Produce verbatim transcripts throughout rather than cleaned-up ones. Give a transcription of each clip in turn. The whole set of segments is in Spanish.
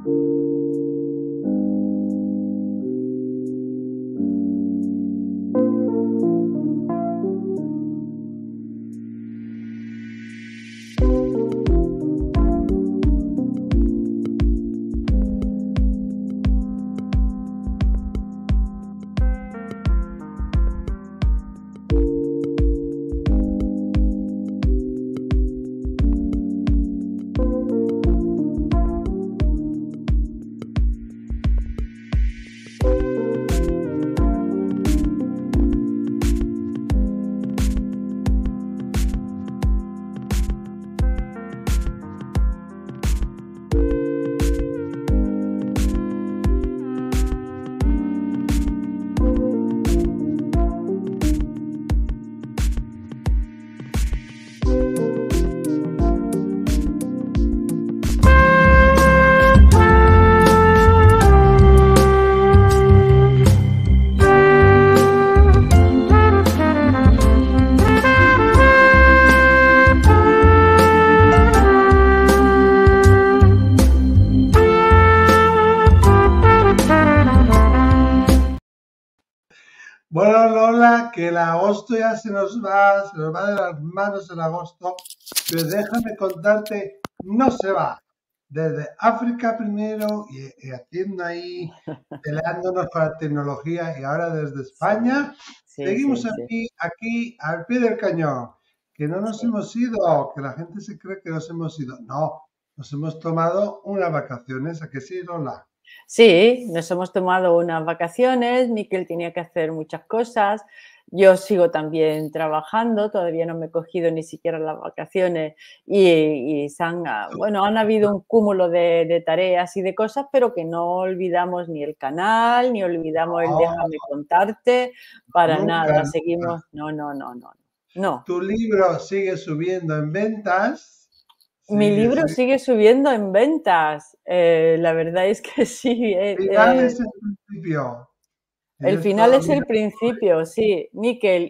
Bueno, Lola, que el agosto ya se nos va, se nos va de las manos el agosto, pero déjame contarte, no se va. Desde África primero y, y haciendo ahí, peleándonos con la tecnología, y ahora desde España, Sí, seguimos sí, aquí, sí. aquí al pie del cañón, que no nos Sí. hemos ido, que la gente se cree que nos hemos ido. No, nos hemos tomado unas vacaciones, ¿a que sí, Lola? Sí, nos hemos tomado unas vacaciones, Miquel tenía que hacer muchas cosas, yo sigo también trabajando, todavía no me he cogido ni siquiera las vacaciones y, y se han, bueno, han habido un cúmulo de, de tareas y de cosas, pero que no olvidamos ni el canal, ni olvidamos el No, déjame contarte, para nunca, nada, nunca. seguimos, no, no, no, no, no. Tu libro sigue subiendo en ventas. Mi Sigue, libro sigue. sigue subiendo en ventas, eh, la verdad es que sí. eh, Final eh, es el principio. El Tienes final es todavía. el principio, sí, Miquel.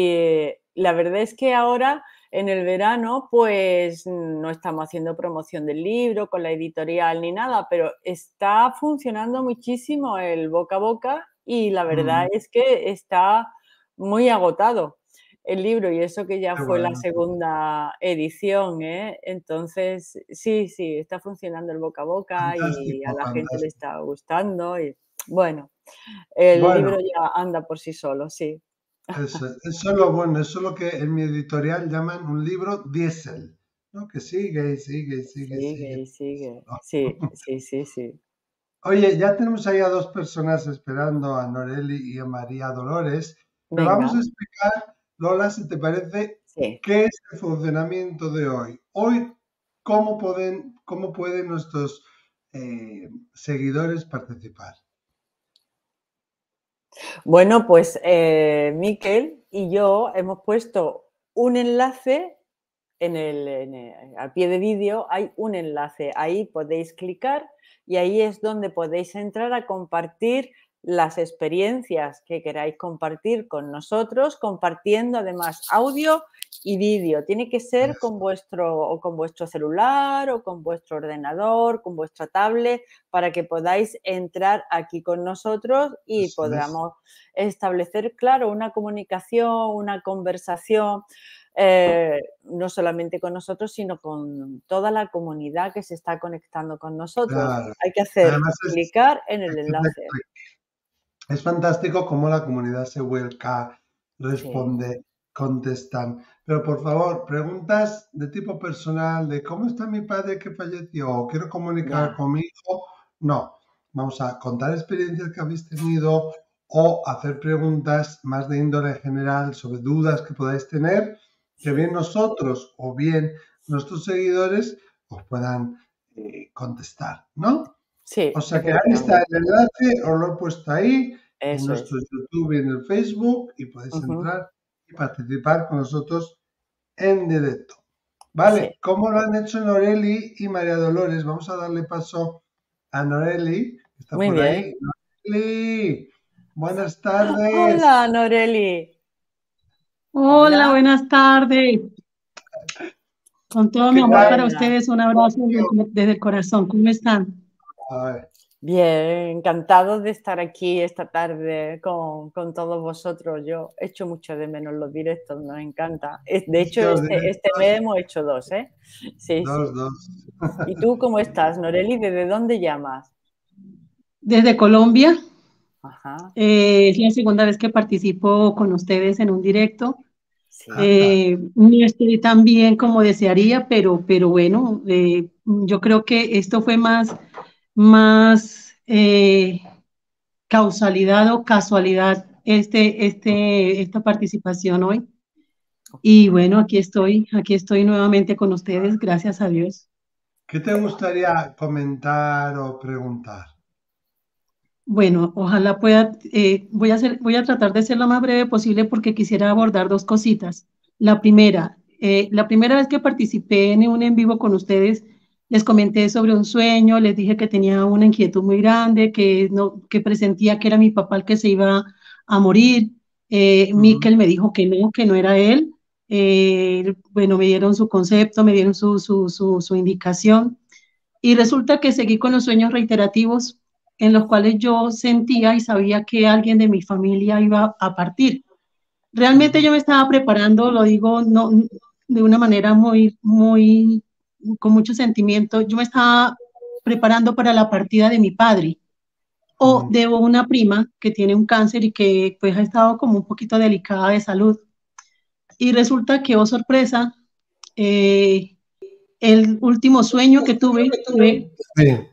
Y la verdad es que ahora, en el verano, pues no estamos haciendo promoción del libro con la editorial ni nada, pero está funcionando muchísimo el boca a boca y la verdad Mm, es que está muy agotado el libro y eso que ya qué fue la bueno. segunda edición, ¿eh? Entonces, sí, sí, está funcionando el boca a boca y a Fantástico, la gente le fantástico. está gustando y bueno. El Bueno, libro ya anda por sí solo, sí. eso, eso es lo bueno, eso es lo que en mi editorial llaman un libro diésel, ¿no? Que sigue y sigue y sigue y Sigue sigue. y sigue. Sí, sí, sí, sí. Oye, ya tenemos ahí a dos personas esperando, a Noreli y a María Dolores, pero vamos Venga, a explicar, Lola, si te parece, sí. qué es el funcionamiento de hoy. Hoy, ¿cómo pueden, cómo pueden nuestros eh, seguidores participar? Bueno, pues eh, Miquel y yo hemos puesto un enlace en el, en el- al pie de vídeo, hay un enlace. Ahí podéis clicar y ahí es donde podéis entrar a compartir las experiencias que queráis compartir con nosotros, compartiendo además audio y vídeo. Tiene que ser con vuestro, o con vuestro celular o con vuestro ordenador, con vuestra tablet, para que podáis entrar aquí con nosotros y Eso es. podamos establecer, claro, una comunicación, una conversación. Eh, no solamente con nosotros, sino con toda la comunidad que se está conectando con nosotros. Claro. Hay que hacer Además es, clicar en el enlace. es es fantástico cómo la comunidad se vuelca, Sí, responde, contestan. Pero por favor, preguntas de tipo personal, de cómo está mi padre que falleció, o quiero comunicar ya. con mi hijo. No, vamos a contar experiencias que habéis tenido o hacer preguntas más de índole general sobre dudas que podáis tener, que bien Sí, nosotros o bien nuestros seguidores os puedan eh, contestar, ¿no? O sí, sea que ahí está el efectivamente. enlace, os lo he puesto ahí en Eso nuestro es. YouTube y en el Facebook y podéis Ujú. entrar y participar con nosotros en directo. Sí. Vale, ¿cómo lo han hecho Noreli y María Dolores? Vamos a darle paso a Noreli, que está Muy por bien. ahí. Noreli, buenas tardes. Hola, Noreli. Hola, Hola. buenas tardes. Con todo mi ¿Qué amor tal? para Buenas. ustedes, un abrazo desde, desde el corazón. ¿Cómo están? A ver. Bien, encantado de estar aquí esta tarde con, con todos vosotros. Yo echo mucho de menos los directos, nos encanta. Es- De Es hecho, que los este, este directos, mes hemos hecho dos, ¿eh? Sí, sí. dos, dos. ¿Y tú cómo estás, Noreli? ¿Desde dónde llamas? Desde Colombia, Ajá, eh, es la segunda vez que participo con ustedes en un directo. sí. Anda. Eh, no estoy tan bien como desearía, pero, pero bueno, eh, yo creo que esto fue más, más eh, causalidad o casualidad, este, este, esta participación hoy. Y bueno, aquí estoy, aquí estoy nuevamente con ustedes, gracias a Dios. ¿Qué te gustaría comentar o preguntar? Bueno, ojalá pueda, eh, voy a hacer, voy a tratar de ser lo más breve posible porque quisiera abordar dos cositas. La primera, eh, la primera vez que participé en un en vivo con ustedes, les comenté sobre un sueño, les dije que tenía una inquietud muy grande, que, no, que presentía que era mi papá el que se iba a morir. Eh, Ujú. Miquel me dijo que no, que no era él. Eh, bueno, me dieron su concepto, me dieron su, su, su, su indicación. Y resulta que seguí con los sueños reiterativos en los cuales yo sentía y sabía que alguien de mi familia iba a partir. Realmente Ujú. yo me estaba preparando, lo digo no, de una manera muy, muy, con mucho sentimiento, yo me estaba preparando para la partida de mi padre o Ujú. de una prima que tiene un cáncer y que pues ha estado como un poquito delicada de salud. Y resulta que, oh sorpresa, eh, el último sueño que tuve fue Sí.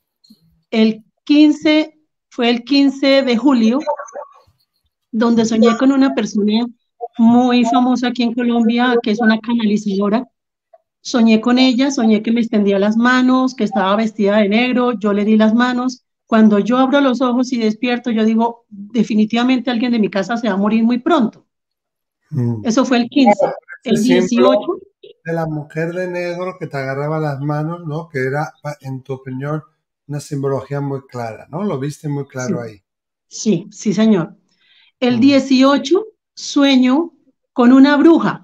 el quince, fue el quince de julio, donde soñé con una persona muy famosa aquí en Colombia, que es una canalizadora. Soñé con ella, soñé que me extendía las manos, que estaba vestida de negro, yo le di las manos. Cuando yo abro los ojos y despierto, yo digo, definitivamente alguien de mi casa se va a morir muy pronto. Mm. Eso fue el quince. Ese El símbolo dieciocho, de la mujer de negro que te agarraba las manos, ¿no? Que era, pa- en tu opinión, una simbología muy clara, ¿no? Lo viste muy claro sí, ahí. sí, sí, señor. El Mm. dieciocho, sueño con una bruja.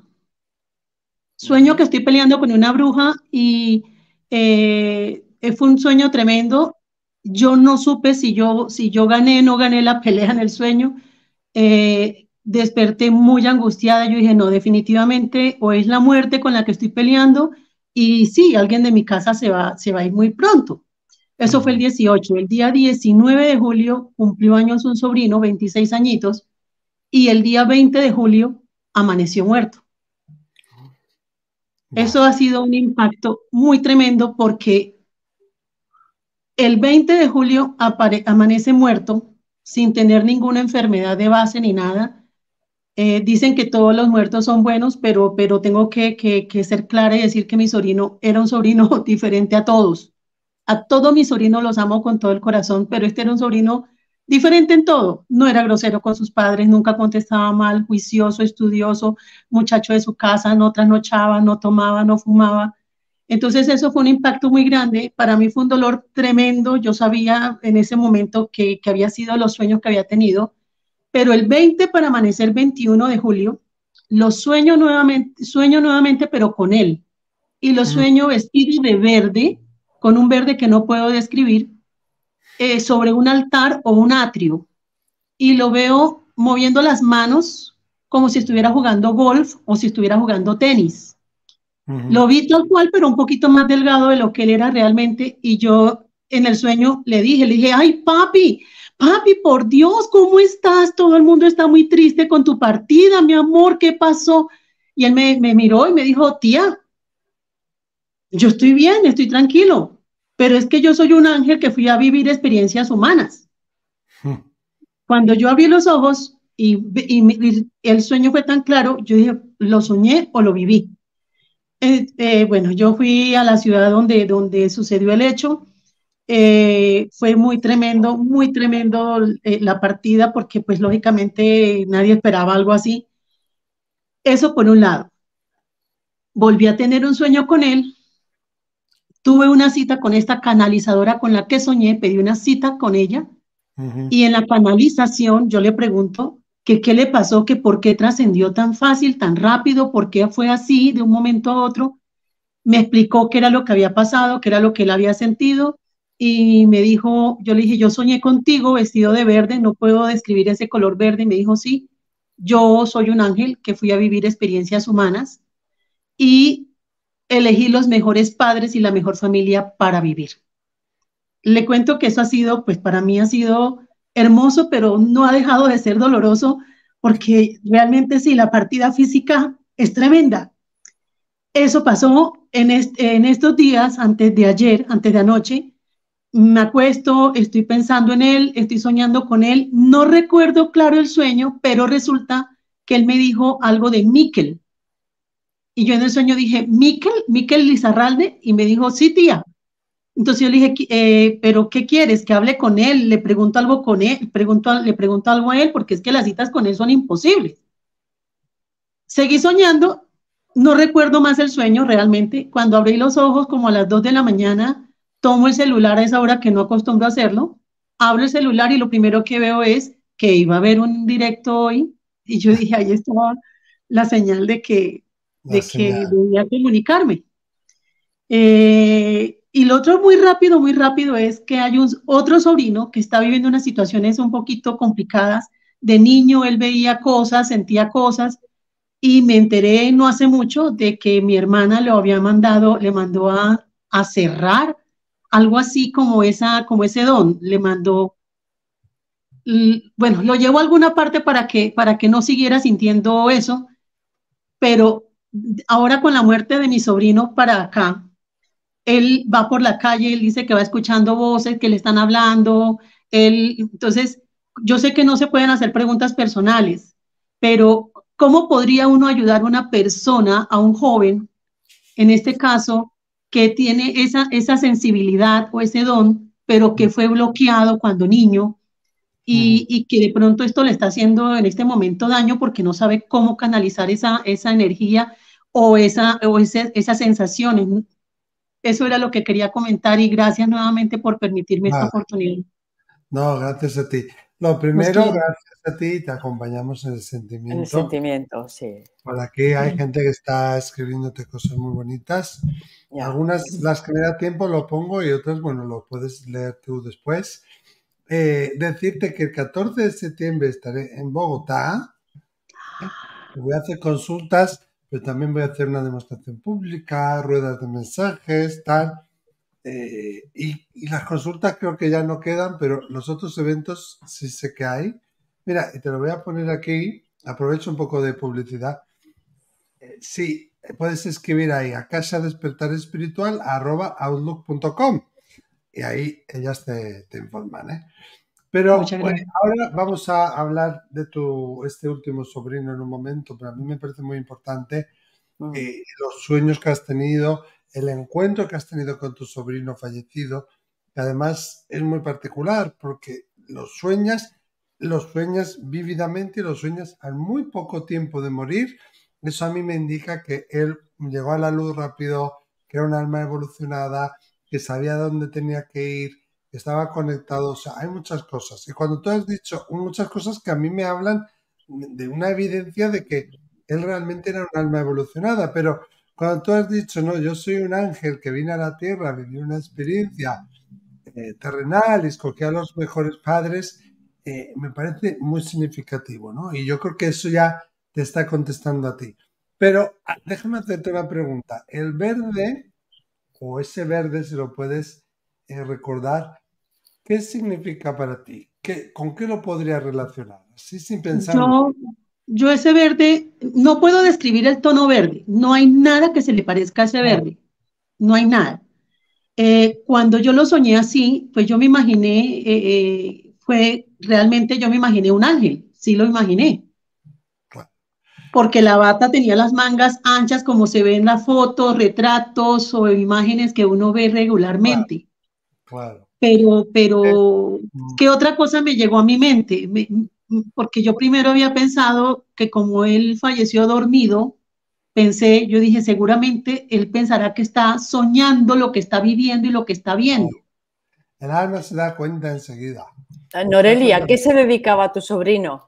Sueño que Ujú. estoy peleando con una bruja y eh, fue un sueño tremendo. Yo no supe si yo, si yo gané o no gané la pelea en el sueño. Eh, desperté muy angustiada. Yo dije, no, definitivamente o es la muerte con la que estoy peleando y sí, alguien de mi casa se va, se va a ir muy pronto. Eso fue el Ujú. dieciocho. El día diecinueve de julio cumplió años un sobrino, veintiséis añitos, y el día veinte de julio amaneció muerto. Eso Ya. ha sido un impacto muy tremendo porque el veinte de julio apare- amanece muerto sin tener ninguna enfermedad de base ni nada. Eh, dicen que todos los muertos son buenos, pero, pero tengo que, que, que ser clara y decir que mi sobrino era un sobrino diferente a todos. A todos mis sobrinos los amo con todo el corazón, pero este era un sobrino diferente en todo. No era grosero con sus padres, nunca contestaba mal, juicioso, estudioso, muchacho de su casa, no trasnochaba, no tomaba, no fumaba. Entonces eso fue un impacto muy grande. Para mí fue un dolor tremendo. Yo sabía en ese momento que, que había sido los sueños que había tenido, pero el veinte para amanecer veintiuno de julio, los sueño nuevamente, sueño nuevamente, pero con él. Y lo Mm. sueño vestido de verde, con un verde que no puedo describir, eh, sobre un altar o un atrio. Y lo veo moviendo las manos como si estuviera jugando golf o si estuviera jugando tenis. Ujú. Lo vi tal cual, pero un poquito más delgado de lo que él era realmente. Y yo en el sueño le dije, le dije, ay, papi, papi, por Dios, ¿cómo estás? Todo el mundo está muy triste con tu partida, mi amor, ¿qué pasó? Y él me, me miró y me dijo, tía, yo estoy bien, estoy tranquilo, pero es que yo soy un ángel que fui a vivir experiencias humanas. Mm. Cuando yo abrí los ojos y, y, y el sueño fue tan claro, yo dije, ¿lo soñé o lo viví? Eh, eh, bueno, yo fui a la ciudad donde, donde sucedió el hecho. Eh, fue muy tremendo, muy tremendo eh, la partida porque pues lógicamente nadie esperaba algo así. Eso por un lado. Volví a tener un sueño con él. Tuve una cita con esta canalizadora con la que soñé, pedí una cita con ella Ujú. y en la canalización yo le pregunto que qué le pasó, que por qué trascendió tan fácil, tan rápido, por qué fue así de un momento a otro. Me explicó qué era lo que había pasado, qué era lo que él había sentido y me dijo, yo le dije, yo soñé contigo vestido de verde, no puedo describir ese color verde, y me dijo, sí, yo soy un ángel que fui a vivir experiencias humanas y elegí los mejores padres y la mejor familia para vivir. Le cuento que eso ha sido, pues para mí ha sido hermoso, pero no ha dejado de ser doloroso, porque realmente sí, la partida física es tremenda. Eso pasó en, est en estos días, antes de ayer, antes de anoche. Me acuesto, estoy pensando en él, estoy soñando con él. No recuerdo claro el sueño, pero resulta que él me dijo algo de Miquel. Y yo en el sueño dije, Miquel, Miquel Lizarralde, y me dijo, sí, tía. Entonces yo le dije, eh, pero ¿qué quieres? Que hable con él, le pregunto algo con él, pregunto, le pregunto algo a él, porque es que las citas con él son imposibles. Seguí soñando, no recuerdo más el sueño realmente. Cuando abrí los ojos, como a las dos de la mañana, tomo el celular a esa hora que no acostumbro a hacerlo, abro el celular y lo primero que veo es que iba a haber un directo hoy, y yo dije, ahí estaba la señal de que, La de que señal. debía comunicarme. Eh, y lo otro muy rápido, muy rápido es que hay un otro sobrino que está viviendo unas situaciones un poquito complicadas. De niño él veía cosas, sentía cosas, y me enteré no hace mucho de que mi hermana le había mandado, le mandó a, a cerrar algo así como, esa, como ese don, le mandó, bueno, lo llevó a alguna parte para que, para que no siguiera sintiendo eso, pero ahora con la muerte de mi sobrino para acá, él va por la calle, él dice que va escuchando voces que le están hablando, él, entonces, yo sé que no se pueden hacer preguntas personales, pero ¿cómo podría uno ayudar a una persona, a un joven, en este caso, que tiene esa, esa sensibilidad o ese don, pero que fue bloqueado cuando niño y, y que de pronto esto le está haciendo en este momento daño porque no sabe cómo canalizar esa, esa energía o, esa, o ese, esas sensaciones? Eso era lo que quería comentar y gracias nuevamente por permitirme esta Vale. oportunidad. No, gracias a ti. Lo Los primero, quiero. gracias a ti, te acompañamos en el En el sentimiento. sentimiento, sí. Por aquí hay gente que está escribiéndote cosas muy bonitas. Ya. Algunas, las que me da tiempo, lo pongo y otras, bueno, lo puedes leer tú después. Eh, decirte que el catorce de septiembre estaré en Bogotá. Voy a hacer consultas, pero también voy a hacer una demostración pública, ruedas de mensajes, tal. Eh, y, y las consultas creo que ya no quedan, pero los otros eventos sí sé que hay. Mira, y te lo voy a poner aquí, aprovecho un poco de publicidad. Eh, sí, puedes escribir ahí a casa despertar espiritual arroba outlook punto com y ahí ellas te, te informan, ¿eh? Pero Muchas bueno, gracias. ahora vamos a hablar de tu este último sobrino en un momento, pero a mí me parece muy importante Mm. eh, los sueños que has tenido, el encuentro que has tenido con tu sobrino fallecido, que además es muy particular porque los sueñas, los sueñas vívidamente y los sueñas al muy poco tiempo de morir. Eso a mí me indica que él llegó a la luz rápido, que era un alma evolucionada, que sabía dónde tenía que ir, que estaba conectado. O sea, hay muchas cosas. Y cuando tú has dicho muchas cosas que a mí me hablan de una evidencia de que él realmente era un alma evolucionada, pero cuando tú has dicho, no, yo soy un ángel que vine a la tierra, viví una experiencia eh, terrenal y escogí a los mejores padres, eh, me parece muy significativo, ¿no? Y yo creo que eso ya te está contestando a ti. Pero ah, déjame hacerte una pregunta. El verde, o ese verde, si lo puedes eh, recordar, ¿qué significa para ti? ¿Qué, ¿Con qué lo podrías relacionar? Así sin pensar mucho. Yo, yo ese verde, no puedo describir el tono verde, no hay nada que se le parezca a ese verde, no hay nada. Eh, cuando yo lo soñé así, pues yo me imaginé, eh, eh, fue realmente yo me imaginé un ángel, sí lo imaginé, Claro, porque la bata tenía las mangas anchas como se ve en las fotos, retratos o imágenes que uno ve claro, regularmente. claro. Pero, Eh, pero, mm, ¿qué otra cosa me llegó a mi mente? Me- porque yo primero había pensado que como él falleció dormido, pensé, yo dije, seguramente él pensará que está soñando lo que está viviendo y lo que está viendo. El alma se da cuenta enseguida. Ah, Se da Noreli, ¿a cuenta- qué se dedicaba tu sobrino?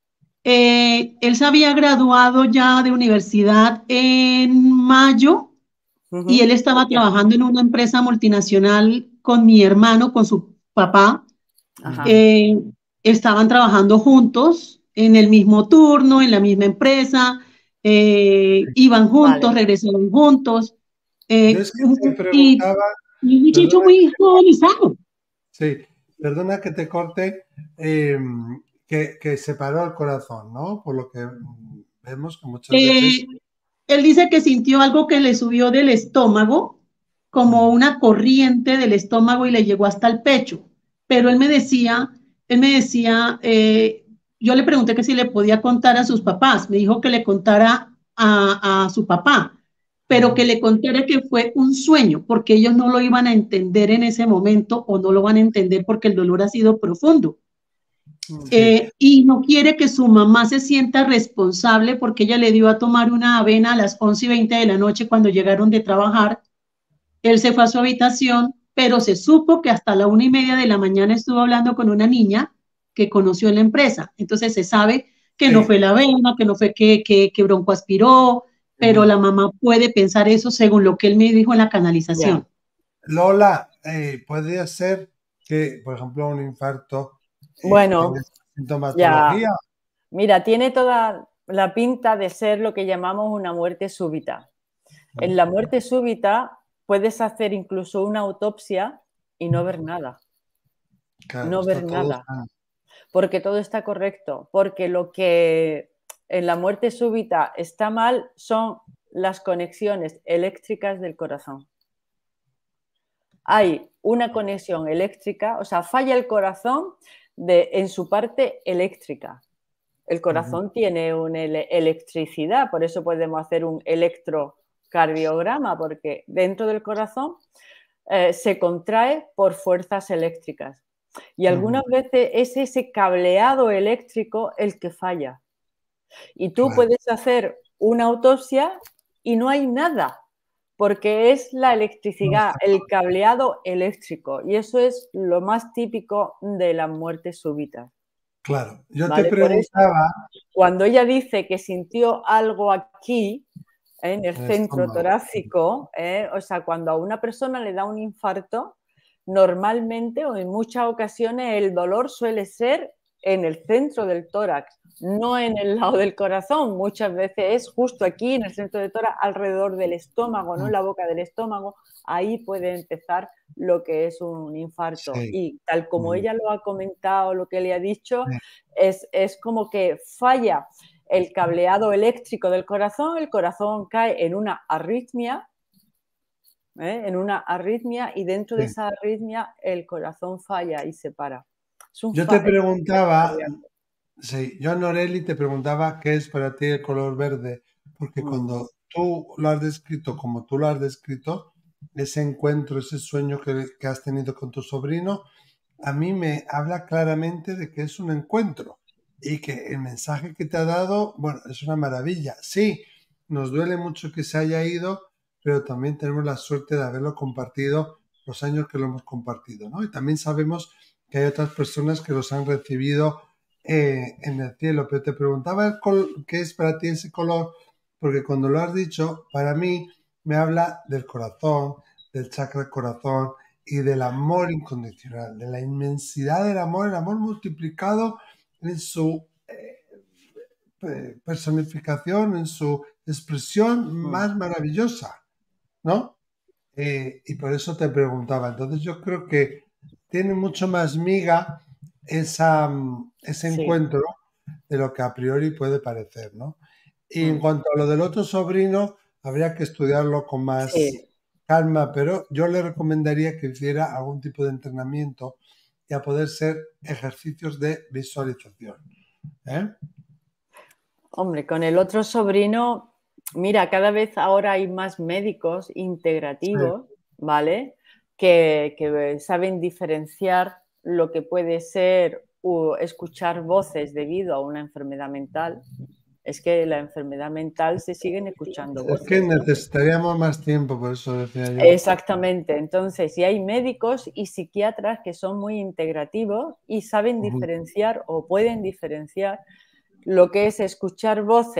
Eh, él se había graduado ya de universidad en mayo y Ujú. él estaba ¿De qué? trabajando en una empresa multinacional con mi hermano, con su papá. Eh, estaban trabajando juntos en el mismo turno, en la misma empresa, eh, iban juntos, vale. regresaban juntos. Eh, Yo es que te preguntaba... Y un muchacho muy joven. Sí, perdona que te corte, eh, que, que se paró el corazón, ¿no? Por lo que vemos que muchas eh, veces... Él dice que sintió algo que le subió del estómago, como una corriente del estómago y le llegó hasta el pecho. Pero él me decía, él me decía, eh, yo le pregunté que si le podía contar a sus papás. Me dijo que le contara a, a su papá, pero que le contara que fue un sueño, porque ellos no lo iban a entender en ese momento o no lo van a entender porque el dolor ha sido profundo. Sí. Eh, y no quiere que su mamá se sienta responsable porque ella le dio a tomar una avena a las once y veinte de la noche cuando llegaron de trabajar. Él se fue a su habitación, pero se supo que hasta la una y media de la mañana estuvo hablando con una niña que conoció en la empresa. Entonces se sabe que sí. no fue la avena, que no fue que, que, que Bronco aspiró, pero uh-huh. la mamá puede pensar eso según lo que él me dijo en la canalización. Yeah. Lola, eh, podría ser que, por ejemplo, un infarto... Bueno, ya. Mira, tiene toda la pinta de ser lo que llamamos una muerte súbita. En la muerte súbita puedes hacer incluso una autopsia y no ver nada. Claro, no ver nada. Está... Porque todo está correcto. Porque lo que en la muerte súbita está mal son las conexiones eléctricas del corazón. Hay una conexión eléctrica, o sea, falla el corazón de, en su parte eléctrica. El corazón uh-huh. tiene una ele electricidad, por eso podemos hacer un electrocardiograma, porque dentro del corazón eh, se contrae por fuerzas eléctricas. Y algunas uh-huh. veces es ese cableado eléctrico el que falla. Y tú claro. puedes hacer una autopsia y no hay nada, porque es la electricidad, el cableado eléctrico. Y eso es lo más típico de las muertes súbitas. Claro, yo ¿vale? te preguntaba... Eso, cuando ella dice que sintió algo aquí, ¿eh? en el, el centro estómago. torácico, ¿eh? o sea, cuando a una persona le da un infarto, normalmente o en muchas ocasiones el dolor suele ser en el centro del tórax, no en el lado del corazón. Muchas veces es justo aquí, en el centro del tórax, alrededor del estómago, no en la boca del estómago. Ahí puede empezar lo que es un infarto. Sí. Y tal como ella lo ha comentado, lo que le ha dicho, sí. es, es como que falla el cableado eléctrico del corazón, el corazón cae en una arritmia, ¿eh? en una arritmia y dentro sí. de esa arritmia el corazón falla y se para. Yo te preguntaba, sí, yo Noreli te preguntaba qué es para ti el color verde, porque mm. cuando tú lo has descrito como tú lo has descrito, ese encuentro, ese sueño que, que has tenido con tu sobrino, a mí me habla claramente de que es un encuentro y que el mensaje que te ha dado, bueno, es una maravilla. Sí, nos duele mucho que se haya ido, pero también tenemos la suerte de haberlo compartido los años que lo hemos compartido, ¿no? Y también sabemos que hay otras personas que los han recibido eh, en el cielo. Pero te preguntaba el col qué es para ti ese color, porque cuando lo has dicho, para mí me habla del corazón, del chakra corazón y del amor incondicional, de la inmensidad del amor, el amor multiplicado en su eh, personificación, en su expresión más maravillosa, ¿no? Eh, y por eso te preguntaba. Entonces yo creo que tiene mucho más miga esa, ese sí. encuentro de lo que a priori puede parecer, ¿no? Y mm. en cuanto a lo del otro sobrino, habría que estudiarlo con más sí. calma, pero yo le recomendaría que hiciera algún tipo de entrenamiento y a poder ser ejercicios de visualización. ¿Eh? Hombre, con el otro sobrino, mira, cada vez ahora hay más médicos integrativos, sí. ¿vale? Que, que saben diferenciar lo que puede ser uh, escuchar voces debido a una enfermedad mental. Es que la enfermedad mental se siguen escuchando voces. Es que necesitaríamos más tiempo, por eso decía yo. Exactamente. Entonces, si hay médicos y psiquiatras que son muy integrativos y saben uh-huh. diferenciar o pueden diferenciar lo que es escuchar voces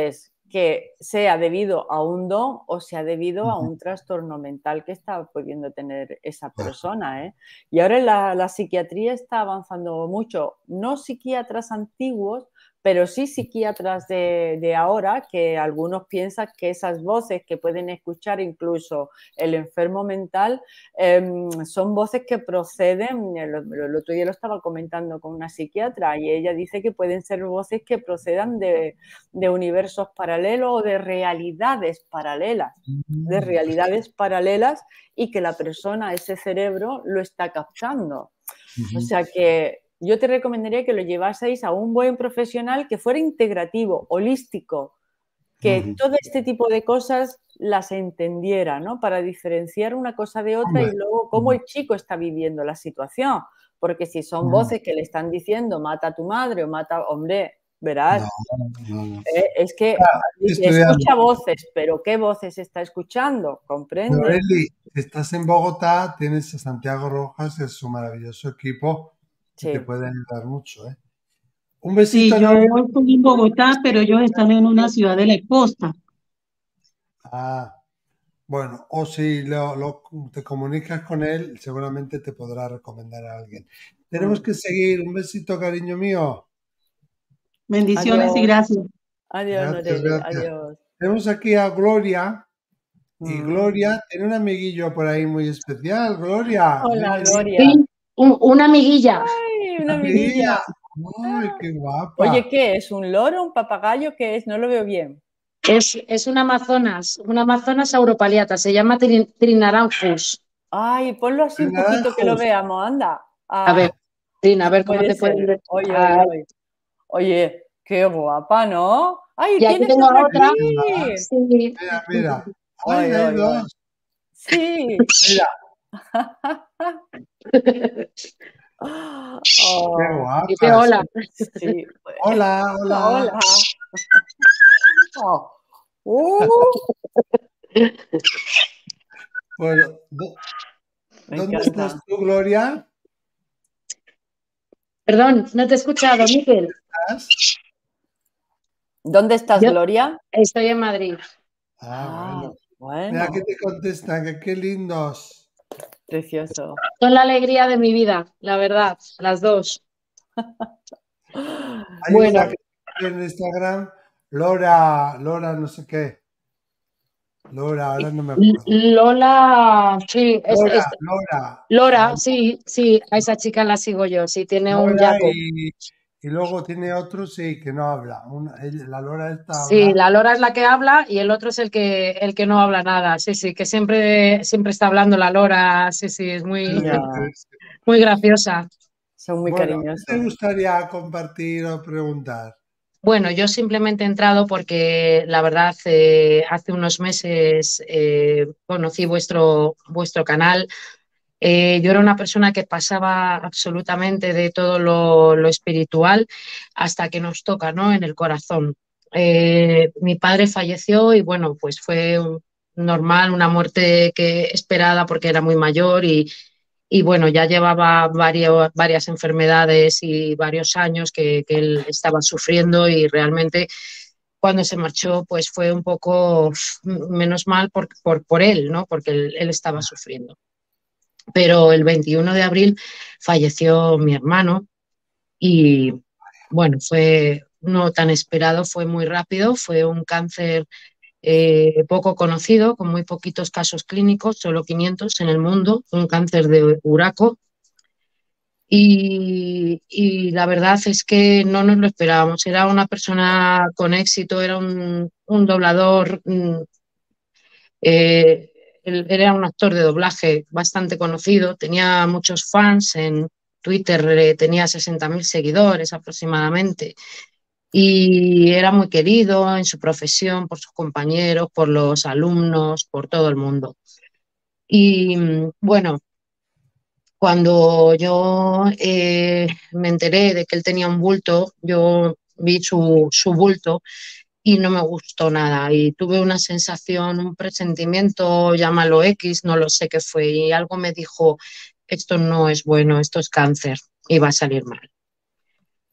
que sea debido a un don o sea debido a un trastorno mental que está pudiendo tener esa persona, ¿eh? Y ahora la, la psiquiatría está avanzando mucho, no psiquiatras antiguos, pero sí psiquiatras de, de ahora, que algunos piensan que esas voces que pueden escuchar incluso el enfermo mental eh, son voces que proceden, el, el otro día lo estaba comentando con una psiquiatra y ella dice que pueden ser voces que procedan de, de universos paralelos o de realidades paralelas, de realidades paralelas y que la persona, ese cerebro, lo está captando. O sea que yo te recomendaría que lo llevaseis a un buen profesional que fuera integrativo, holístico, que Ujú. todo este tipo de cosas las entendiera, ¿no? Para diferenciar una cosa de otra Hombre. y luego cómo el chico está viviendo la situación. Porque si son Ujú. voces que le están diciendo mata a tu madre o mata, hombre, verás, No, no, no. eh, es que Ah, dice, estudiando. escucha voces, pero ¿qué voces está escuchando? ¿Comprende? Noeli, si estás en Bogotá, tienes a Santiago Rojas, que es su maravilloso equipo, que te Sí. puede ayudar mucho, ¿eh? Un Sí, besito, yo Noeli. estoy en Bogotá, pero ellos están en una ciudad de la costa. Ah, bueno, o si lo, lo- te comunicas con él, seguramente te podrá recomendar a alguien. Tenemos Mm. que seguir. Un besito, cariño mío. Bendiciones y Adiós. gracias. Adiós, Gracias, Noreli. gracias. Adiós. Tenemos aquí a Gloria. Y Mm. Gloria tiene un amiguillo por ahí muy especial. Gloria, Hola, bienvenida. Gloria. Sí, un- una amiguilla. ¡Ay, una Amiguilla. amiguilla! Ay, qué guapa. Oye, ¿qué es? ¿Un loro? ¿Un papagayo? ¿Qué es? No lo veo bien. Es, es una Amazonas, una Amazonas auropaliata, se llama Trin- Trinaranjus. Ay, ponlo así un poquito que lo Naranjos. veamos, anda. A ver, Ah, Trina, a ver cómo puede te puedes ser. ver. Oye, oye, Ay, oye. Oye, qué guapa, ¿no? ¡Ay, y aquí tienes tengo otra a otra. aquí! Sí. Mira, mira. Ay, Ay, hay ay, ay. dos. Sí. Mira, qué Oh, Dice guapas. hola. sí. Hola, hola. Hola. Oh. Uh, Bueno, ¿dó- me ¿dónde encanta. estás tú, Gloria? Perdón, no te he escuchado, Miquel. ¿Estás? ¿Dónde estás, Yo Gloria? estoy en Madrid. Ah, Ah, bueno. Mira que bueno, te contestan, que qué lindos. precioso. Son la alegría de mi vida, la verdad, las dos. Hay Bueno, una que en Instagram, Lora, Lora, no sé qué. Lora, ahora no me L- acuerdo. Lola, sí, es, Lora, es- Lora. Lora, La sí, sí, a esa chica la sigo yo, sí, tiene un Lora yaco. y, y luego tiene otro, sí, que no habla. Una- ella- la Lora esta Sí, habla. la Lora es la que habla y el otro es el que, el que no habla nada. Sí, sí, que siempre, siempre está hablando la Lora. Sí, sí, es muy, Ya, muy graciosa. son muy Bueno, ¿qué te cariñosos. gustaría compartir o preguntar? Bueno, yo simplemente he entrado porque la verdad eh, hace unos meses eh, conocí vuestro, vuestro canal. Eh, yo era una persona que pasaba absolutamente de todo lo, lo espiritual hasta que nos toca, ¿no? En el corazón. Eh, mi padre falleció y bueno, pues fue un- normal, una muerte que esperada porque era muy mayor y, y bueno, ya llevaba varios, varias enfermedades y varios años que, que él estaba sufriendo y realmente cuando se marchó pues fue un poco uf, menos mal por, por, por él, ¿no? Porque él, él estaba sufriendo. Pero el veintiuno de abril falleció mi hermano y bueno, fue no tan esperado, fue muy rápido, fue un cáncer eh, poco conocido, con muy poquitos casos clínicos, solo quinientos en el mundo, un cáncer de uraco. Y, y la verdad es que no nos lo esperábamos. Era una persona con éxito, era un, un doblador, mm, eh, él era un actor de doblaje bastante conocido, tenía muchos fans en Twitter, eh, tenía sesenta mil seguidores aproximadamente y era muy querido en su profesión por sus compañeros, por los alumnos, por todo el mundo. Y mm, bueno, cuando yo eh, me enteré de que él tenía un bulto, yo vi su, su bulto y no me gustó nada y tuve una sensación, un presentimiento, llámalo X, no lo sé qué fue, y algo me dijo, esto no es bueno, esto es cáncer y va a salir mal.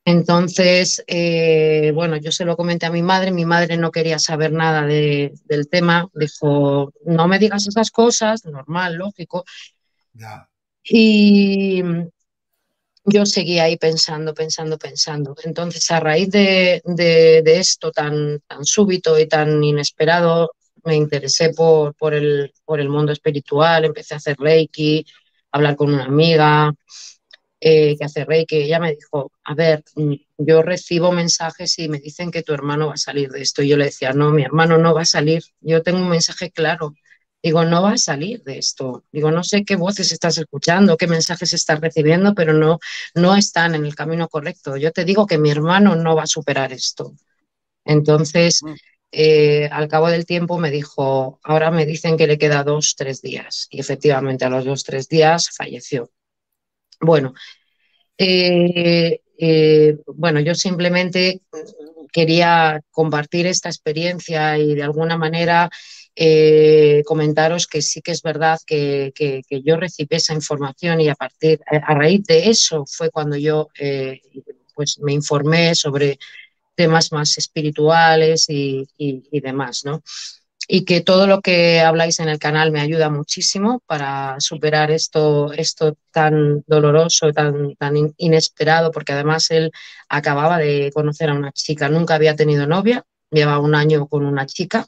Entonces, eh, bueno, yo se lo comenté a mi madre, mi madre no quería saber nada de, del tema, dijo, no me digas esas cosas, normal, lógico. Ya. Y yo seguía ahí pensando, pensando, pensando. Entonces, a raíz de, de, de esto tan, tan súbito y tan inesperado, me interesé por, por, el, por el mundo espiritual, empecé a hacer Reiki, a hablar con una amiga eh, que hace Reiki. Ella me dijo, a ver, yo recibo mensajes y me dicen que tu hermano va a salir de esto. Y yo le decía, no, mi hermano no va a salir. Yo tengo un mensaje claro. Digo, no va a salir de esto. Digo, no sé qué voces estás escuchando, qué mensajes estás recibiendo, pero no, no están en el camino correcto. Yo te digo que mi hermano no va a superar esto. Entonces, eh, al cabo del tiempo me dijo, ahora me dicen que le queda dos, tres días. Y efectivamente, a los dos, tres días falleció. Bueno, eh, eh, bueno, yo simplemente quería compartir esta experiencia y de alguna manera eh, comentaros que sí que es verdad que, que, que yo recibí esa información y a partir, a raíz de eso fue cuando yo eh, pues me informé sobre temas más espirituales y, y, y demás, ¿no? Y que todo lo que habláis en el canal me ayuda muchísimo para superar esto, esto tan doloroso, tan, tan inesperado, porque además él acababa de conocer a una chica, nunca había tenido novia, lleva un año con una chica,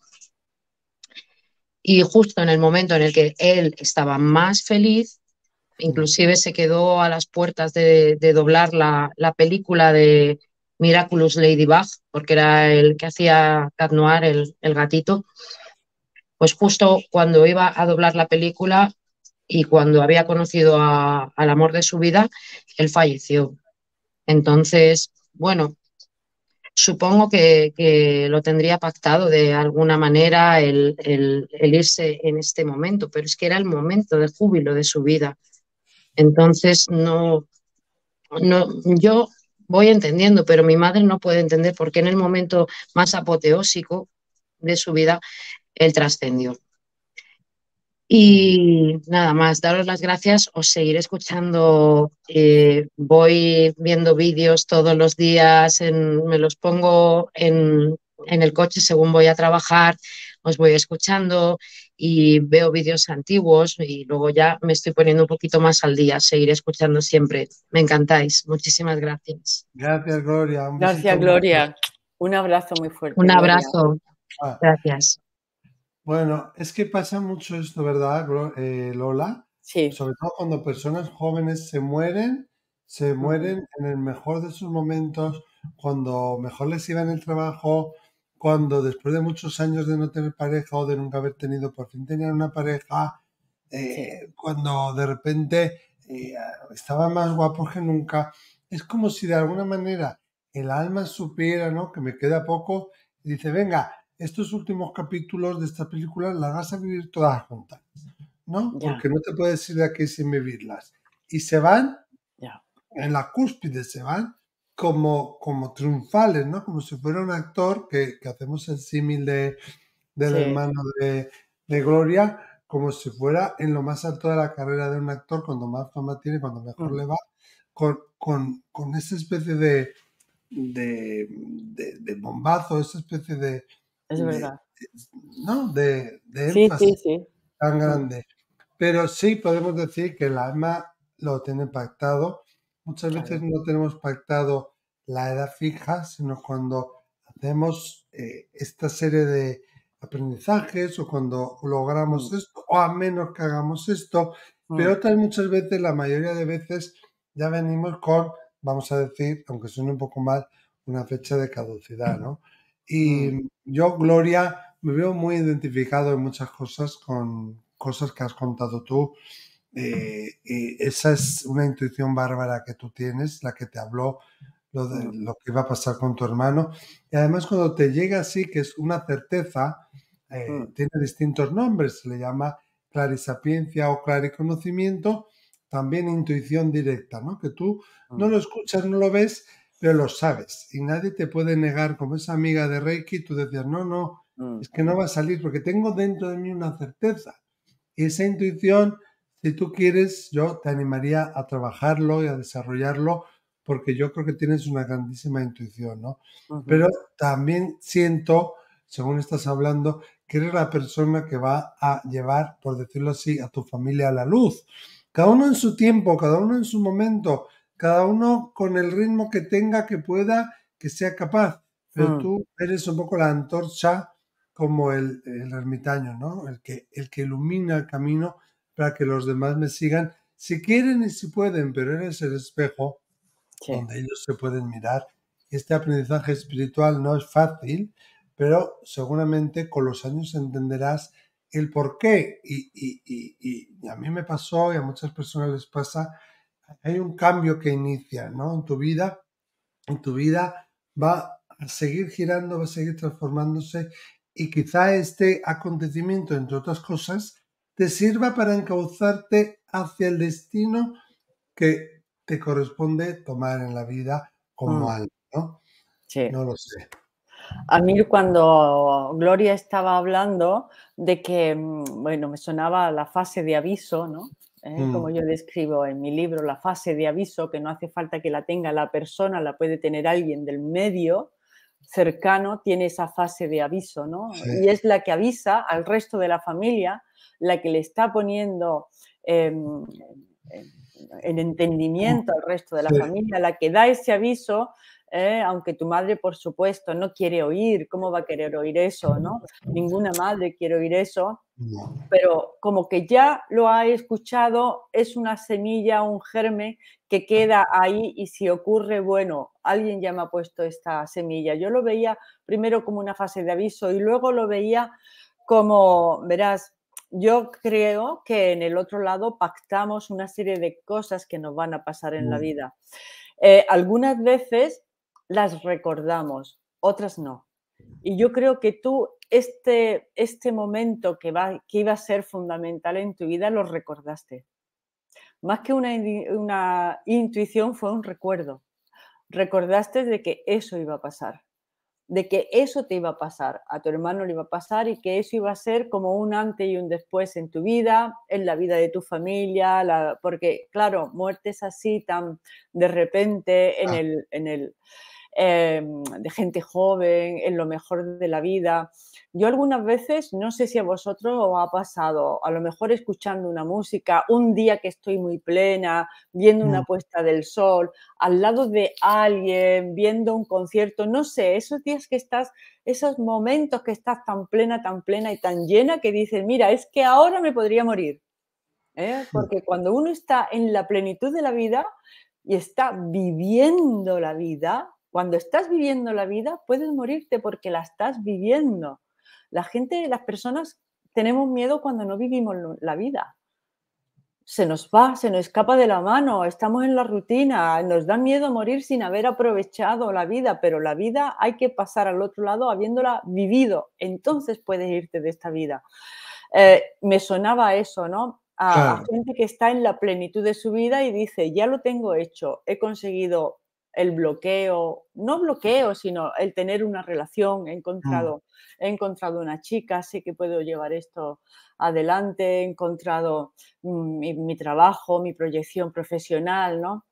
y justo en el momento en el que él estaba más feliz, inclusive se quedó a las puertas de, de doblar la, la película de Miraculous Ladybug, porque era el que hacía Cat Noir, el, el gatito. Pues justo cuando iba a doblar la película y cuando había conocido a, al amor de su vida, él falleció. Entonces, bueno, supongo que, que lo tendría pactado de alguna manera el, el, el irse en este momento, pero es que era el momento de júbilo de su vida. Entonces, no, no, yo voy entendiendo, pero mi madre no puede entender por qué en el momento más apoteósico de su vida él trascendió. Y nada más, daros las gracias, os seguiré escuchando, eh, voy viendo vídeos todos los días, en, me los pongo en, en el coche según voy a trabajar, os voy escuchando y veo vídeos antiguos y luego ya me estoy poniendo un poquito más al día, seguiré escuchando siempre. Me encantáis, muchísimas gracias. Gracias, Gloria. Un Gracias, besito. Gloria. Un abrazo muy fuerte, Un Gloria. abrazo, Ah, gracias. bueno, es que pasa mucho esto, ¿verdad, Glo- eh, Lola? Sí. Sobre todo cuando personas jóvenes se mueren, se Ujú. mueren en el mejor de sus momentos, cuando mejor les iba en el trabajo, cuando después de muchos años de no tener pareja o de nunca haber tenido, por fin tenían una pareja, eh, cuando de repente eh, estaban más guapos que nunca. Es como si de alguna manera el alma supiera, ¿no? Que me queda poco y dice, venga, estos últimos capítulos de esta película las vas a vivir todas juntas, ¿no? Ya. Porque no te puedes ir de aquí sin vivirlas. Y se van Ya. en la cúspide, se van como, como triunfales, ¿no? Como si fuera un actor, que, que hacemos el símil de, del Sí. hermano de, de Gloria, como si fuera en lo más alto de la carrera de un actor, cuando más fama tiene, cuando mejor Mm. le va, con, con, con esa especie de, de, de, de bombazo, esa especie de, Es de, verdad. ¿no? de, de Sí, sí, énfasis sí. tan Mm. grande. Pero sí podemos decir que el alma lo tiene pactado. Muchas veces Claro. no tenemos pactado la edad fija, sino cuando hacemos eh, esta serie de aprendizajes o cuando logramos Mm. esto, o a menos que hagamos esto, pero Mm. otras muchas veces, la mayoría de veces, ya venimos con, vamos a decir, aunque suene un poco mal, una fecha de caducidad, ¿no? Y Mm. yo, Gloria, me veo muy identificado en muchas cosas con cosas que has contado tú. Eh, y esa es una intuición bárbara que tú tienes, la que te habló lo de Mm. lo que iba a pasar con tu hermano. Y además cuando te llega así, que es una certeza, eh, Mm. tiene distintos nombres, se le llama clarisapiencia o clariconocimiento, también intuición directa, ¿no? Que tú no Mm. lo escuchas, no lo ves, pero lo sabes. Y nadie te puede negar, como esa amiga de Reiki, tú decías, no, no, Mm. es que no va a salir porque tengo dentro de mí una certeza. Y esa intuición, si tú quieres, yo te animaría a trabajarlo y a desarrollarlo porque yo creo que tienes una grandísima intuición, ¿no? Ujú. Pero también siento, según estás hablando, que eres la persona que va a llevar, por decirlo así, a tu familia a la luz. Cada uno en su tiempo, cada uno en su momento, cada uno con el ritmo que tenga, que pueda, que sea capaz. Pero Mm, tú eres un poco la antorcha como el, el ermitaño, ¿no? El que, el que ilumina el camino para que los demás me sigan, si quieren y si pueden, pero eres el espejo sí, donde ellos se pueden mirar. Este aprendizaje espiritual no es fácil, pero seguramente con los años entenderás el por qué. Y, y- y- y a mí me pasó y a muchas personas les pasa, hay un cambio que inicia, ¿no? En tu vida, en tu vida va a seguir girando, va a seguir transformándose y quizá este acontecimiento, entre otras cosas, te sirva para encauzarte hacia el destino que te corresponde tomar en la vida como mm, algo, ¿no? sí. No lo sé. A mí cuando Gloria estaba hablando de que, mm, bueno, me sonaba la fase de aviso, ¿no? ¿Eh? Como Mm, yo describo en mi libro, la fase de aviso, que no hace falta que la tenga la persona, la puede tener alguien del medio cercano, tiene esa fase de aviso, ¿no? sí, Y es la que avisa al resto de la familia, la que le está poniendo em, en, en mm, entendimiento al resto de la sí, familia, la que da ese aviso ¿eh? Aunque tu madre, por supuesto, no quiere oír, ¿cómo va a querer oír eso, no? Ninguna madre quiere oír eso, no, pero como que ya lo ha escuchado, es una semilla, un germen que queda ahí y si ocurre, bueno, alguien ya me ha puesto esta semilla. Yo lo veía primero como una fase de aviso y luego lo veía como, verás, yo creo que en el otro lado pactamos una serie de cosas que nos van a pasar en la mm, vida. Eh, algunas veces las recordamos, otras no. Y yo creo que tú este, este momento que, va, que iba a ser fundamental en tu vida lo recordaste. Más que una, una intuición fue un recuerdo. Recordaste de que eso iba a pasar, de que eso te iba a pasar, a tu hermano le iba a pasar y que eso iba a ser como un antes y un después en tu vida, en la vida de tu familia, la, porque claro, muertes así tan de repente en ah, el, en el eh, de gente joven, en lo mejor de la vida. Yo algunas veces, no sé si a vosotros os ha pasado, a lo mejor escuchando una música, un día que estoy muy plena, viendo mm, una puesta del sol, al lado de alguien, viendo un concierto, no sé, esos días que estás, esos momentos que estás tan plena, tan plena y tan llena que dices, mira, es que ahora me podría morir. ¿Eh? sí, Porque cuando uno está en la plenitud de la vida y está viviendo la vida, cuando estás viviendo la vida, puedes morirte porque la estás viviendo. La gente, las personas, tenemos miedo cuando no vivimos lo- la vida. Se nos va, se nos escapa de la mano, estamos en la rutina, nos da miedo morir sin haber aprovechado la vida, pero la vida hay que pasar al otro lado habiéndola vivido. Entonces puedes irte de esta vida. Eh, me sonaba eso, ¿no? A, a claro, gente que está en la plenitud de su vida y dice, ya lo tengo hecho, he conseguido el bloqueo, no bloqueo, sino el tener una relación, he mm, encontrado, he encontrado una chica, sé que puedo llevar esto adelante, he encontrado mm, mi, mi trabajo, mi proyección profesional, ¿no?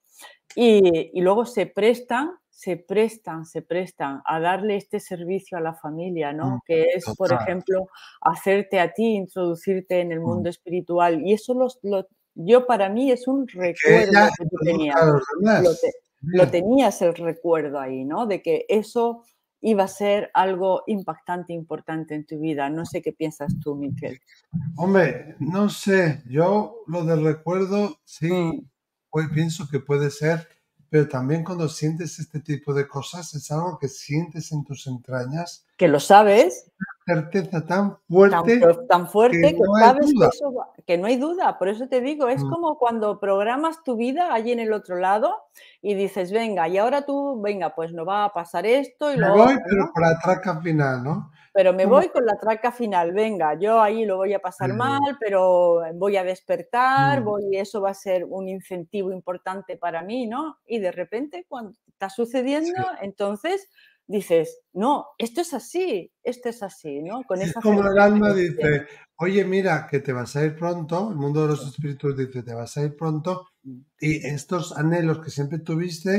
Y, y luego se prestan, se prestan, se prestan a darle este servicio a la familia, mm, ¿no? Que es, por total, ejemplo, hacerte a ti, introducirte en el mm. mundo espiritual. Y eso los, lo- yo para mí es un Y que ella recuerdo que tú introduzca tenías. a los Lo, te- demás. lo Bien. tenías el recuerdo ahí, ¿no? De que eso iba a ser algo impactante, importante en tu vida. No sé qué piensas tú, Miquel. Hombre, no sé, yo lo del recuerdo sí, Mm, pues pienso que puede ser, pero también cuando sientes este tipo de cosas es algo que sientes en tus entrañas, que lo sabes. certeza tan Tan, fuerte pro- tan que fuerte que no hay sabes que duda. eso va- que no hay duda. Por eso te digo, es Mm, como cuando programas tu vida allí en el otro lado y dices, venga, y ahora tú, venga, pues no va a pasar esto y Me lo voy, otro, pero ¿no? por la traca final, ¿no? Pero me Como voy con la traca final, venga, yo ahí lo voy a pasar eh, mal, pero voy a despertar, mm, voy, y eso va a ser un incentivo importante para mí, ¿no? Y de repente, cuando está sucediendo, sí. entonces dices, no, esto es así, esto es así, ¿no? Con Es esa como el certeza alma que tú tienes. dice, oye, mira, que te vas a ir pronto, el mundo de los Sí. espíritus dice, te vas a ir pronto, y estos anhelos que siempre tuviste,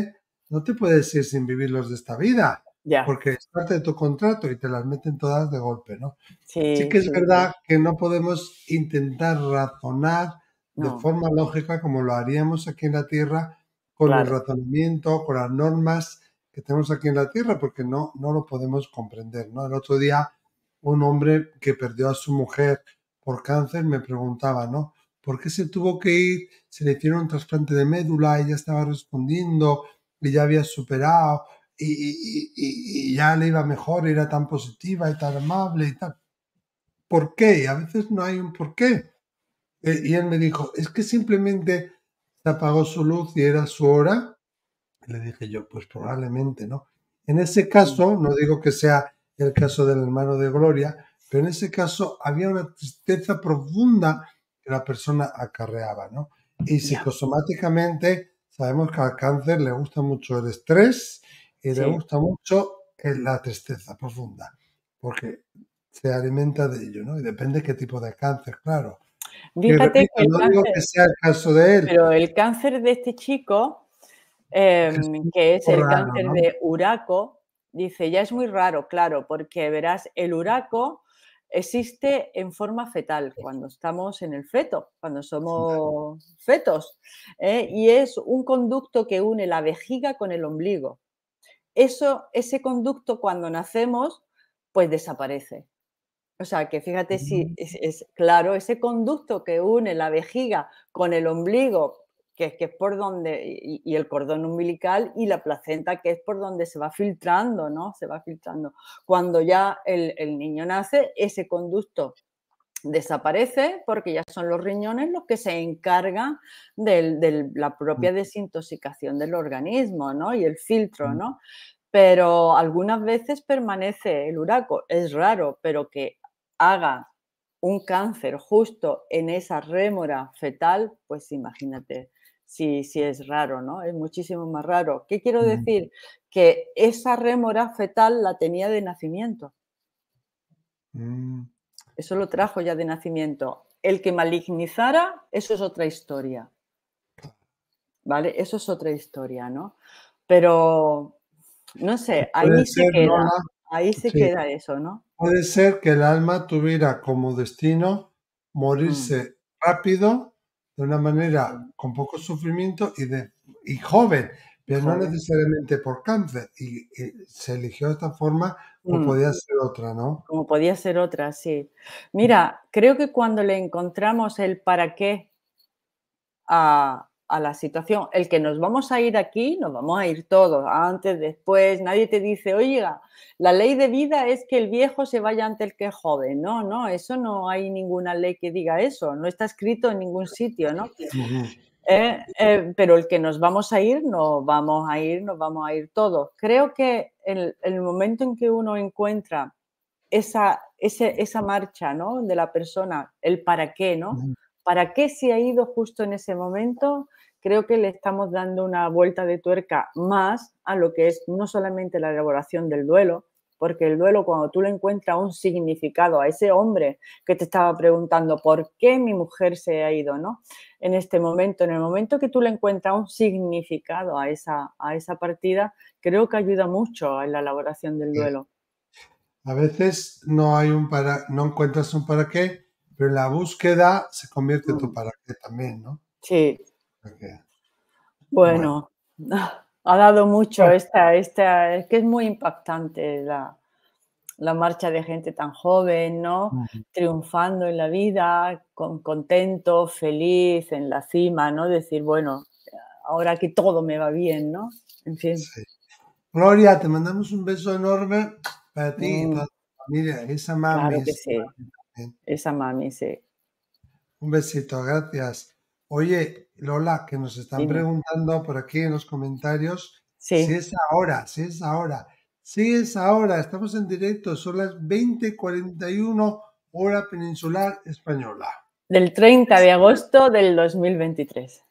no te puedes ir sin vivirlos de esta vida, Ya. porque es parte de tu contrato y te las meten todas de golpe, ¿no? Sí, Sí que es sí, verdad que no podemos intentar razonar de no, forma lógica como lo haríamos aquí en la Tierra con el claro. razonamiento, con las normas que tenemos aquí en la Tierra, porque no, no lo podemos comprender, ¿no? El otro día un hombre que perdió a su mujer por cáncer me preguntaba, ¿no? ¿Por qué se tuvo que ir? Se le hicieron un trasplante de médula, ella estaba respondiendo y ya había superado y, y- y- y ya le iba mejor, era tan positiva y tan amable y tal. ¿Por qué? Y a veces no hay un por qué. Eh, Y él me dijo, es que simplemente se apagó su luz y era su hora. Y le dije yo, pues probablemente, ¿no? En ese Mm, caso, no digo que sea el caso del hermano de Gloria, pero en ese caso había una tristeza profunda que la persona acarreaba, ¿no? Y Ya, psicosomáticamente sabemos que al cáncer le gusta mucho el estrés y le sí. gusta mucho el- la tristeza profunda, porque se alimenta de ello, ¿no? Y depende qué tipo de cáncer, claro. Y Fíjate repito, que el no digo que cáncer, sea el caso de él, pero el cáncer de este chico, que es em, un que es poco el raro, cáncer ¿no? de uraco, dice, ya es muy raro, claro, porque verás, el uraco existe en forma fetal, cuando estamos en el feto, cuando somos fetos, ¿eh? Y es un conducto que une la vejiga con el ombligo. Eso, ese conducto cuando nacemos, pues desaparece. O sea, que fíjate si Mm, es es claro, ese conducto que une la vejiga con el ombligo, que que es por donde y y el cordón umbilical y la placenta, que es por donde se va filtrando, ¿no? Se va filtrando. Cuando ya el el niño nace, ese conducto desaparece, porque ya son los riñones los que se encargan del del la mm, propia desintoxicación del organismo, ¿no? Y el filtro, mm. ¿no? Pero algunas veces permanece el uraco. Es raro, pero que haga un cáncer justo en esa rémora fetal, pues imagínate si, si es raro, ¿no? Es muchísimo más raro. ¿Qué quiero Mm, decir? Que esa rémora fetal la tenía de nacimiento. mm. Eso lo trajo ya de nacimiento. El que malignizara, eso es otra historia, ¿vale? Eso es otra historia, ¿no? Pero no sé, Puede ahí se ser, queda, Lola, ahí se sí, queda eso, ¿no? puede ser que el alma tuviera como destino Mm, morirse rápido, de una manera sí, con poco sufrimiento y, de, y joven, y pero no joven. necesariamente por cáncer. Y, y se eligió esta forma o Mm, podía ser otra, ¿no? como podía ser otra, sí. Mira, creo que cuando le encontramos el para qué a, a la situación, el que nos vamos a ir aquí, nos vamos a ir todos, antes, después, nadie te dice, oiga, la ley de vida es que el viejo se vaya ante el que es joven. No, no, eso no hay ninguna ley que diga eso, no está escrito en ningún sitio, ¿no? Ujú. Eh, eh, pero el que nos vamos a ir, nos vamos a ir, nos vamos a ir todos. Creo que el, el momento en que uno encuentra esa, ese, esa marcha, ¿no? De la persona, el para qué, ¿no? Ujú. ¿Para qué se ha ido justo en ese momento? Creo que le estamos dando una vuelta de tuerca más a lo que es no solamente la elaboración del duelo, porque el duelo, cuando tú le encuentras un significado a ese hombre que te estaba preguntando por qué mi mujer se ha ido, ¿no? En este momento, en el momento que tú le encuentras un significado a esa, a esa partida, creo que ayuda mucho en la elaboración del duelo. A veces no hay un para, no encuentras un para qué, pero en la búsqueda se convierte tu Mm, para qué también, ¿no? sí, O sea que, bueno, bueno, ha dado mucho bueno, esta, esta, es que es muy impactante la, la marcha de gente tan joven, ¿no? ujú, Triunfando en la vida, con, contento, feliz, en la cima, ¿no? Decir, bueno, ahora que todo me va bien, ¿no? En fin. sí. Gloria, te mandamos un beso enorme para ti y Mm, toda tu familia. Esa mami, claro que esa sí, mami también. esa mami, sí. Un besito, gracias. Oye, Lola, que nos están Dime. preguntando por aquí en los comentarios si Sí, es ahora, si es ahora. Sí es ahora, estamos en directo, son las veinte cuarenta y uno hora peninsular española. del treinta de agosto del dos mil veintitrés.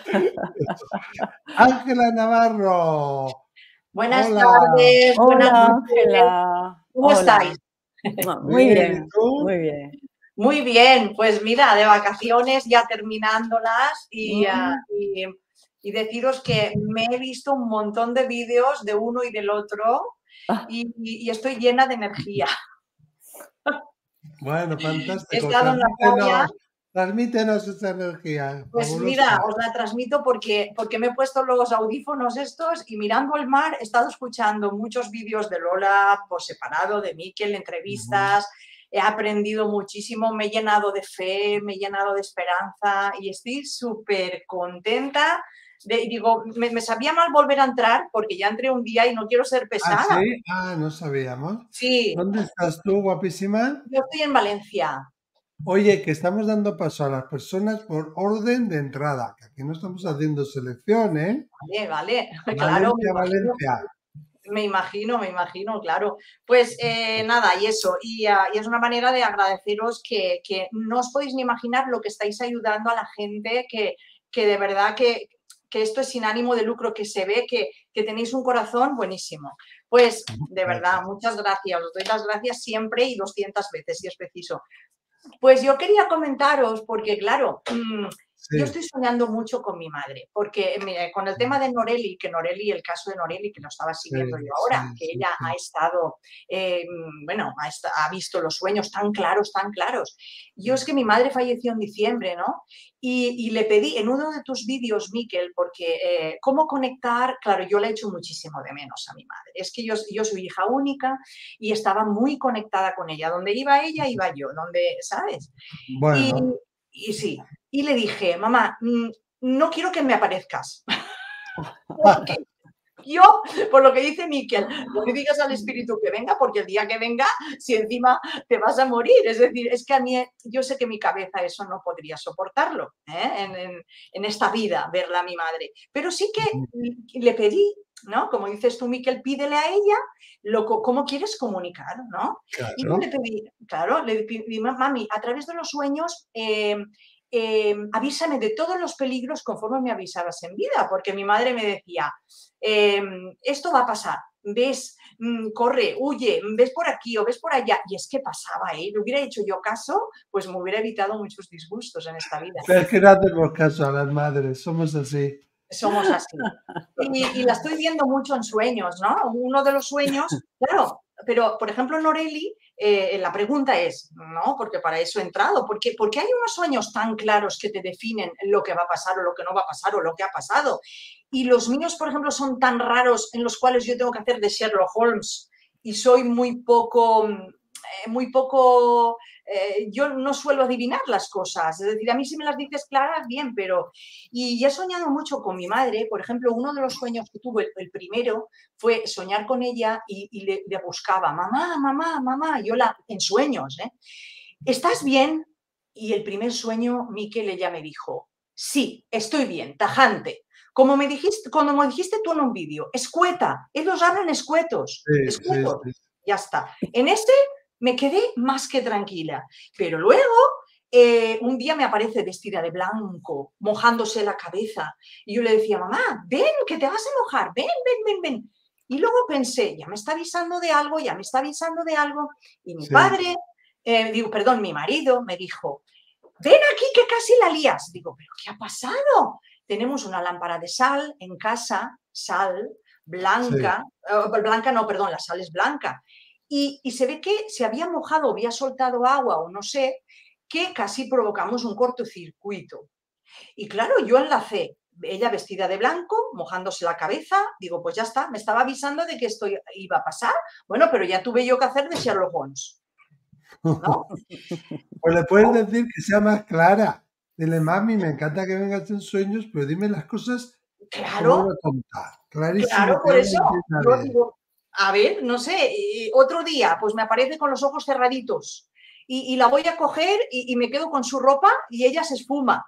Ángela Navarro, Buenas hola, tardes, buenas Hola, noches. Ángela. ¿Cómo Hola. estáis? Muy bien, ¿y bien, tú? muy bien. Muy bien, pues mira, de vacaciones ya terminándolas y, ah, Mm, y y deciros que me he visto un montón de vídeos de uno y del otro y, y, y estoy llena de energía. Bueno, fantástico. He estado en la playa. Transmítenos esa energía. Pues fabulosa. mira, os la transmito porque, porque me he puesto los audífonos estos y mirando el mar he estado escuchando muchos vídeos de Lola por separado, de Miquel, entrevistas. Uh-huh. He aprendido muchísimo, me he llenado de fe, me he llenado de esperanza y estoy súper contenta. De, digo, me, me sabía mal volver a entrar porque ya entré un día y no quiero ser pesada. ¿Ah, sí? Ah, no sabíamos. Sí. ¿Dónde estás tú, guapísima? Yo estoy en Valencia. Oye, que estamos dando paso a las personas por orden de entrada, que aquí no estamos haciendo selección, ¿eh? Vale, vale, Valencia, claro. Me imagino, Valencia. me imagino, me imagino, claro. Pues eh, nada, y eso, y, uh, y es una manera de agradeceros que, que no os podéis ni imaginar lo que estáis ayudando a la gente, que, que de verdad que, que esto es sin ánimo de lucro, que se ve que, que tenéis un corazón buenísimo. Pues de verdad, muchas gracias, os doy las gracias siempre y doscientas veces si es preciso. Pues yo quería comentaros, porque claro, mmm, sí. yo estoy soñando mucho con mi madre, porque mira, con el tema de Noreli, que Noreli, el caso de Noreli, que lo estaba siguiendo sí, yo ahora, sí, que sí, ella sí. ha estado, eh, bueno, ha, est ha visto los sueños tan claros, tan claros. Yo es que mi madre falleció en diciembre, ¿no? Y, y le pedí en uno de tus vídeos, Miquel, porque eh, cómo conectar, claro, yo le he hecho muchísimo de menos a mi madre. Es que yo, yo soy hija única y estaba muy conectada con ella. Donde iba ella, iba yo, donde, ¿sabes? Bueno. Y, y sí, y le dije, mamá, no quiero que me aparezcas. Porque yo, por lo que dice Miquel, no le digas al espíritu que venga, porque el día que venga, si encima te vas a morir. Es decir, es que a mí, yo sé que mi cabeza eso no podría soportarlo, ¿eh? en, en, en esta vida, verla a mi madre. Pero sí que le pedí, ¿no? Como dices tú, Miquel, pídele a ella lo, cómo quieres comunicar, ¿no? Claro. Y yo le pedí, claro, le pedí, mami, a través de los sueños, eh, eh, avísame de todos los peligros conforme me avisabas en vida, porque mi madre me decía, eh, esto va a pasar, ves, mm, corre, huye, ves por aquí o ves por allá, y es que pasaba, ¿eh? Le hubiera hecho yo caso, pues me hubiera evitado muchos disgustos en esta vida. Pero es que no hacemos caso a las madres, somos así. Somos así. Y, y la estoy viendo mucho en sueños, ¿no? Uno de los sueños, claro, pero por ejemplo Noreli, eh, la pregunta es, ¿no? Porque para eso he entrado, porque, porque hay unos sueños tan claros que te definen lo que va a pasar o lo que no va a pasar o lo que ha pasado. Y los míos, por ejemplo, son tan raros en los cuales yo tengo que hacer de Sherlock Holmes y soy muy poco... muy poco, eh, yo no suelo adivinar las cosas, es decir, a mí si me las dices claras, bien, pero, y he soñado mucho con mi madre, por ejemplo, uno de los sueños que tuve, el, el primero, fue soñar con ella y, y le, le buscaba, mamá, mamá, mamá, yo la, en sueños, ¿eh? ¿Estás bien? Y el primer sueño, Miquel, ella me dijo, sí, estoy bien, tajante. Como me dijiste, como me dijiste tú en un vídeo, escueta, ellos hablan escuetos, sí, escuetos, sí, sí. Ya está. En este me quedé más que tranquila, pero luego eh, un día me aparece vestida de blanco, mojándose la cabeza, y yo le decía, mamá, ven, que te vas a mojar, ven, ven, ven, ven. Y luego pensé, ya me está avisando de algo, ya me está avisando de algo, y mi sí. padre, eh, digo, perdón, mi marido me dijo, ven aquí que casi la lías. Digo, ¿pero qué ha pasado? Tenemos una lámpara de sal en casa, sal blanca, sí. uh, blanca no, perdón, la sal es blanca, Y, y se ve que se había mojado, había soltado agua o no sé, que casi provocamos un cortocircuito. Y claro, yo enlacé, ella vestida de blanco, mojándose la cabeza, digo, pues ya está, me estaba avisando de que esto iba a pasar. Bueno, pero ya tuve yo que hacer de Sherlock Holmes, ¿no? Pues le puedes decir que sea más clara. Dile, mami, me encanta que vengas en sueños, pero dime las cosas claro, como una tonta. Clarísimo. Claro, por eso yo digo, a ver, no sé, otro día, pues me aparece con los ojos cerraditos y, y la voy a coger y, y me quedo con su ropa y ella se esfuma.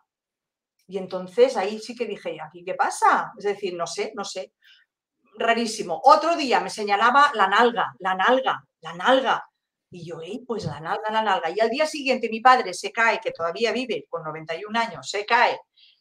Y entonces ahí sí que dije, ¿aquí qué pasa? Es decir, no sé, no sé, rarísimo. Otro día me señalaba la nalga, la nalga, la nalga. Y yo, eh, pues la nalga, la nalga. Y al día siguiente mi padre se cae, que todavía vive con noventa y un años, se cae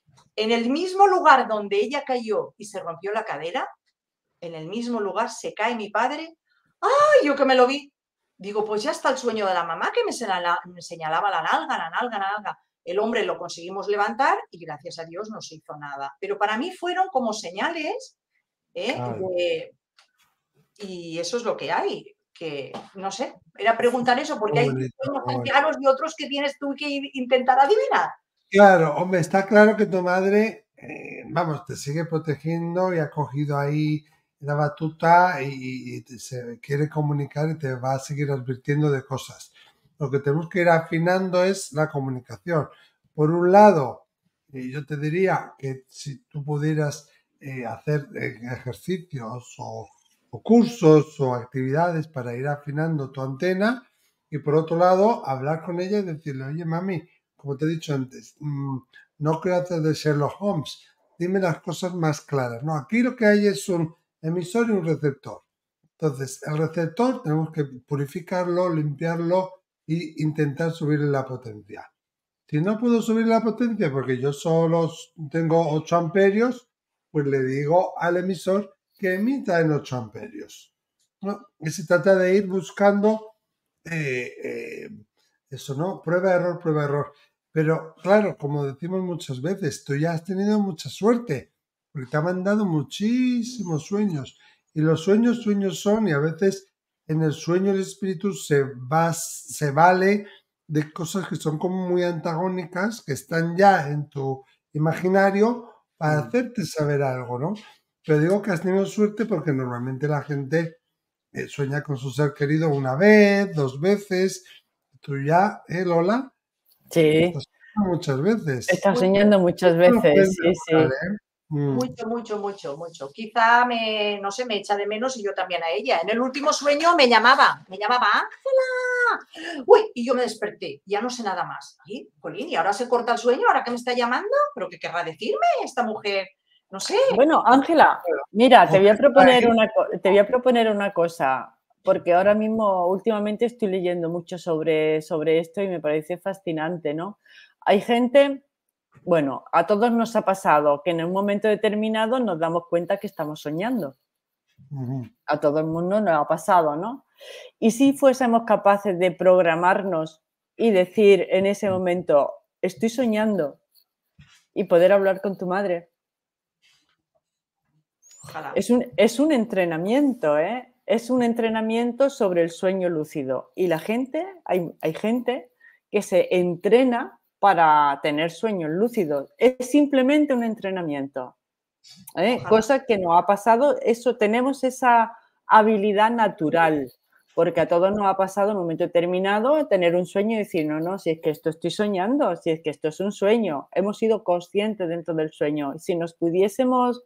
en el mismo lugar donde ella cayó y se rompió la cadera. En el mismo lugar se cae mi padre. ¡Ay! Yo que me lo vi. Digo, pues ya está el sueño de la mamá que me señalaba, me señalaba la nalga, la nalga, la nalga. el hombre lo conseguimos levantar y gracias a Dios no se hizo nada. Pero para mí fueron como señales, ¿eh? Claro. de, y eso es lo que hay. Que, no sé, era preguntar eso, porque hay Muy bonito, sueños muy tan bonito. claros y otros que tienes tú que intentar adivinar. Claro, hombre, está claro que tu madre, eh, vamos, te sigue protegiendo y ha cogido ahí la batuta y, y te- se quiere comunicar y te va a seguir advirtiendo de cosas. Lo que tenemos que ir afinando es la comunicación. Por un lado, eh, yo te diría que si tú pudieras eh, hacer eh, ejercicios o, o cursos o actividades para ir afinando tu antena, y por otro lado, hablar con ella y decirle, oye, mami, como te he dicho antes, mm, no quiero hacer de Sherlock Holmes, dime las cosas más claras. No, aquí lo que hay es un emisor y un receptor. Entonces, el receptor tenemos que purificarlo, limpiarlo e intentar subirle la potencia. Si no puedo subir la potencia porque yo solo tengo ocho amperios, pues le digo al emisor que emita en ocho amperios, ¿no? Y se trata de ir buscando eh, eh, eso, ¿no? Prueba, error, prueba, error. Pero claro, como decimos muchas veces, tú ya has tenido mucha suerte, porque te ha mandado muchísimos sueños. Y los sueños, sueños son, y a veces en el sueño el espíritu se, va, se vale de cosas que son como muy antagónicas, que están ya en tu imaginario para hacerte saber algo, ¿no? Pero digo que has tenido suerte porque normalmente la gente eh, sueña con su ser querido una vez, dos veces. Tú ya, ¿eh, Lola? Sí, Estás soñando muchas veces. está Muy soñando muchas Esto lo puedes veces, sí, sí. mejorar, ¿eh? Mm. Mucho, mucho, mucho, mucho. Quizá me, no sé, me echa de menos y yo también a ella. En el último sueño me llamaba, me llamaba Ángela. Uy, y yo me desperté, ya no sé nada más. Y, Colín, y ahora se corta el sueño, ahora que me está llamando, ¿pero qué querrá decirme esta mujer? No sé. Bueno, Ángela, mira, te voy a Ojalá, proponer ¿eh? una, co- te voy a proponer una cosa, porque ahora mismo, últimamente estoy leyendo mucho sobre, sobre esto y me parece fascinante, ¿no? Hay gente, bueno, a todos nos ha pasado que en un momento determinado nos damos cuenta que estamos soñando. Ujú. A todo el mundo nos ha pasado, ¿no? Y si fuésemos capaces de programarnos y decir en ese momento, estoy soñando, y poder hablar con tu madre. Ojalá. Es un, es un entrenamiento, ¿eh? Es un entrenamiento sobre el sueño lúcido. Y la gente, hay, hay gente que se entrena para tener sueños lúcidos. Es simplemente un entrenamiento. ¿eh? Ojalá. Cosa que nos ha pasado, eso, tenemos esa habilidad natural, porque a todos nos ha pasado en un momento determinado tener un sueño y decir, no, no, si es que esto estoy soñando, si es que esto es un sueño. Hemos sido conscientes dentro del sueño. Si nos pudiésemos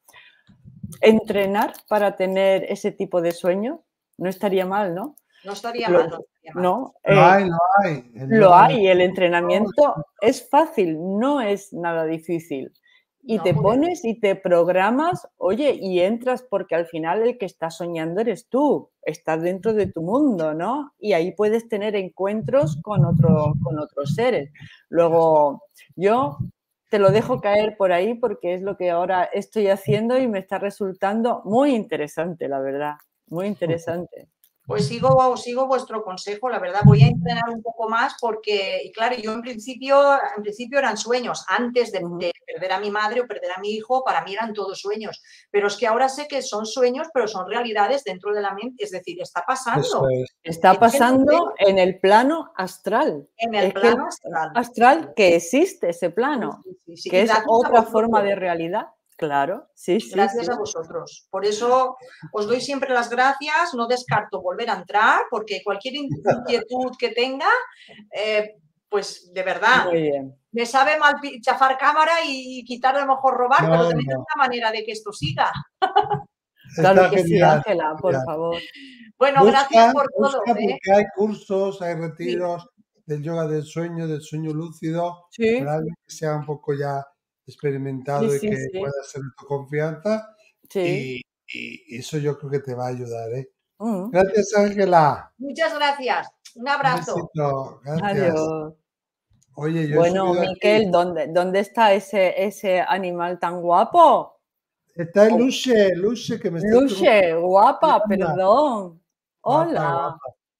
entrenar para tener ese tipo de sueño, no estaría mal, ¿no? No estaría Lo, mal, no estaría mal. no, Lo eh, hay, lo hay. El lo yoga del hay, el sueño, entrenamiento es fácil, no es nada difícil. Y No, te porque- pones y te programas, oye, y entras porque al final el que está soñando eres tú, estás dentro de tu mundo, ¿no? Y ahí puedes tener encuentros con, otro, con otros seres. Luego, yo te lo dejo caer por ahí porque es lo que ahora estoy haciendo y me está resultando muy interesante, la verdad, muy interesante. Pues sigo, sigo vuestro consejo, la verdad, voy a entrenar un poco más porque, y claro, yo en principio, en principio eran sueños, antes de, Ujú. de perder a mi madre o perder a mi hijo, para mí eran todos sueños, pero es que ahora sé que son sueños, pero son realidades dentro de la mente, es decir, está Eso pasando. es. Está Es que pasando en el plano astral. en el Es que plano el astral. astral que existe ese plano, Sí, sí, sí. que Y es gracias a otra vosotros. forma de realidad. Claro, sí, sí, Gracias sí. a vosotros. Por eso os doy siempre las gracias. No descarto volver a entrar porque cualquier inquietud que tenga, eh, pues de verdad, Muy bien. me sabe mal pi- chafar cámara y quitar a lo mejor robar, No, pero tenéis no. una manera de que esto siga. Claro Está que sí, genial. Ángela, por genial. favor. Bueno, gracias Busca, por todo. busca ¿eh? porque hay cursos, hay retiros del yoga del sueño, del sueño lúcido, Sí, para alguien que sea un poco ya sí, experimentado y sí, que sí. pueda ser de tu confianza. Sí. Y, y eso yo creo que te va a ayudar, ¿eh? Mm. Gracias, Ángela. Muchas gracias. Un Un abrazo. besito. Gracias. Adiós. Oye, yo he Bueno, subido aquí. Miquel, ¿dónde, ¿dónde está ese, ese animal tan guapo? Está Oh, Luche, Luche, que me está Luche, guapa, preguntando. perdón. Guapa, Hola. guapa.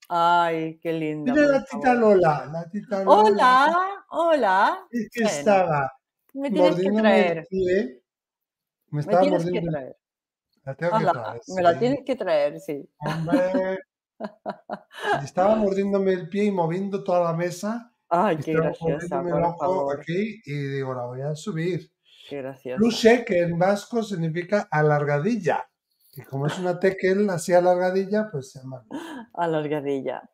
Ay, qué linda, Mira por la tita favor. Lola, la tita Lola. Hola, hola. Es que Bueno, estaba me tienes que mordiéndome el traer, pie, me me estaba tienes que mordiendo el traer. la tengo que Hala, traer, me la sí. tienes que traer, sí. Hombre, y estaba mordiéndome el pie y moviendo toda la mesa, Ay, y qué estaba graciosa, moviéndome el por ojo favor. aquí, y digo, la voy a subir. Qué graciosa. Luce, que en vasco significa alargadilla. Y como es una tekel así alargadilla, pues se llama. Alargadilla.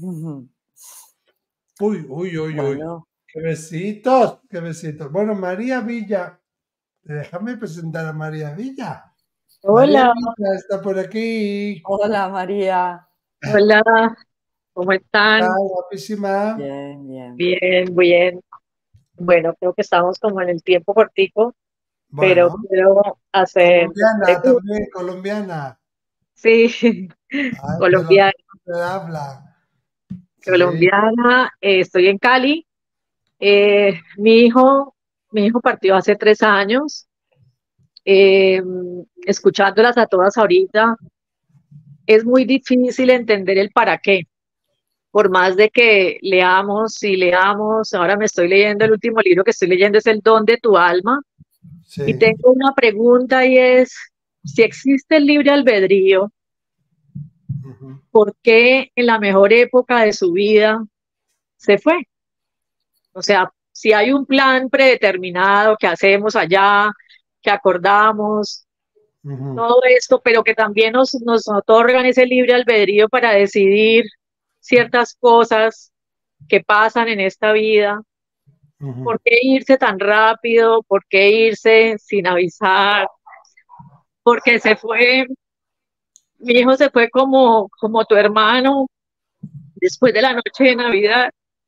Uy, uy, uy, uy. Bueno, Qué besitos, qué besitos. Bueno, María Villa, déjame presentar a María Villa. María Hola, Villa está por aquí. hola María. hola, ¿cómo están? Está guapísima. Bien, bien. Bien, bien. Bueno, creo que estamos como en el tiempo cortico, pero Bueno, quiero hacer colombiana preguntas. también, colombiana. Sí, Ay, de los colombiana, que se habla. Sí. colombiana, eh, estoy en Cali. Eh, mi hijo, mi hijo partió hace tres años. Eh, Escuchándolas a todas ahorita, es muy difícil entender el para qué. Por más de que leamos y leamos, ahora me estoy leyendo el último libro que estoy leyendo, es El don de tu alma, y Sí. tengo una pregunta y es, si existe el libre albedrío, Ujú. ¿por qué en la mejor época de su vida se fue? O sea, si hay un plan predeterminado que hacemos allá, que acordamos, Ujú. todo esto, pero que también nos, nos otorgan ese libre albedrío para decidir ciertas cosas que pasan en esta vida. Ujú. ¿Por qué irse tan rápido? ¿Por qué irse sin avisar? Porque se fue, mi hijo se fue como, como tu hermano después de la noche de Navidad,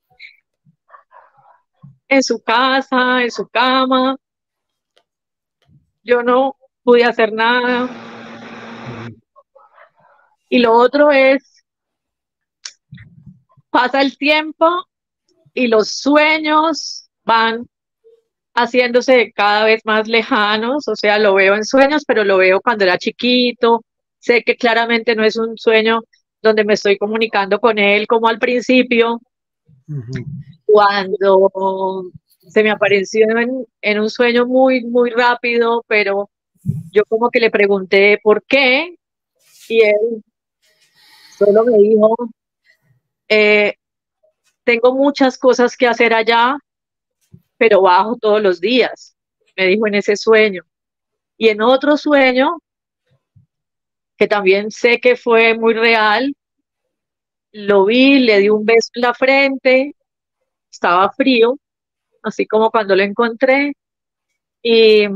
en su casa, en su cama. Yo no pude hacer nada. Ujú. Y lo otro es, pasa el tiempo y los sueños van haciéndose cada vez más lejanos, o sea, lo veo en sueños, pero lo veo cuando era chiquito, sé que claramente no es un sueño donde me estoy comunicando con él como al principio, Ujú. cuando se me apareció en, en un sueño muy, muy rápido, pero yo como que le pregunté por qué y él solo me dijo, eh, tengo muchas cosas que hacer allá, pero bajo todos los días, me dijo en ese sueño. Y en otro sueño que también sé que fue muy real, lo vi, le di un beso en la frente, estaba frío, así como cuando lo encontré, y,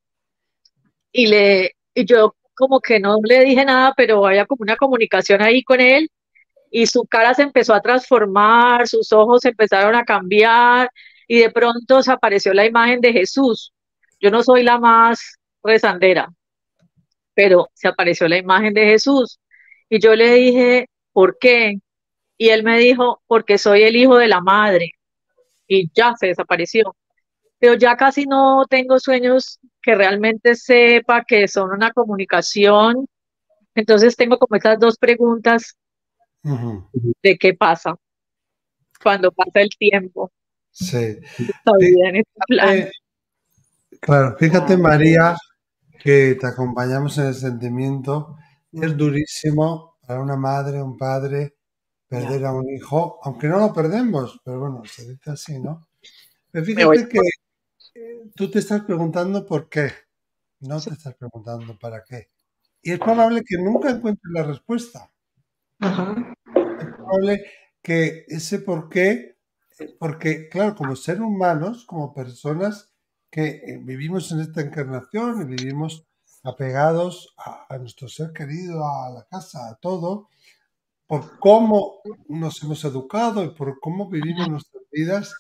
y, le, y yo como que no le dije nada, pero había como una comunicación ahí con él, y su cara se empezó a transformar, sus ojos empezaron a cambiar, y de pronto se apareció la imagen de Jesús. Yo no soy la más rezandera, pero se apareció la imagen de Jesús. Y yo le dije, ¿por qué? Y él me dijo, porque soy el hijo de la madre. Y ya se desapareció. Pero ya casi no tengo sueños que realmente sepa que son una comunicación. Entonces tengo como estas dos preguntas Ujú. de qué pasa cuando pasa el tiempo, Sí. esta vida en este plan. Fíjate, claro, fíjate, Ah, María, que te acompañamos en el sentimiento. Es mm, durísimo para una madre, un padre, ya. perder a un hijo, aunque no lo perdemos, pero bueno, se dice así, ¿no? Pero Me voy. fíjate que tú te estás preguntando por qué, no te estás preguntando para qué. Y es probable que nunca encuentres la respuesta. Ajá. Es probable que ese por qué, eh, porque claro, como seres humanos, como personas que eh, vivimos en esta encarnación y vivimos apegados a, a nuestro ser querido, a la casa, a todo, por cómo nos hemos educado y por cómo vivimos nuestras vidas,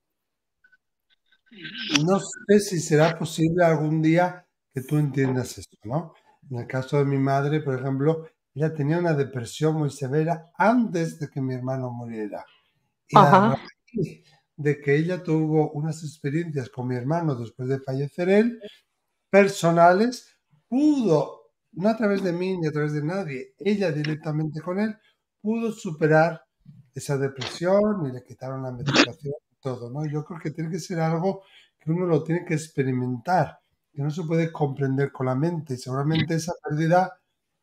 no sé si será posible algún día que tú entiendas esto, ¿no? En el caso de mi madre, por ejemplo, ella tenía una depresión muy severa antes de que mi hermano muriera. Y a Ajá. raíz de que ella tuvo unas experiencias con mi hermano después de fallecer él, personales, pudo, no a través de mí ni a través de nadie, ella directamente con él, pudo superar esa depresión y le quitaron la medicación y todo, ¿no? Yo creo que tiene que ser algo que uno lo tiene que experimentar, que no se puede comprender con la mente. Y seguramente esa pérdida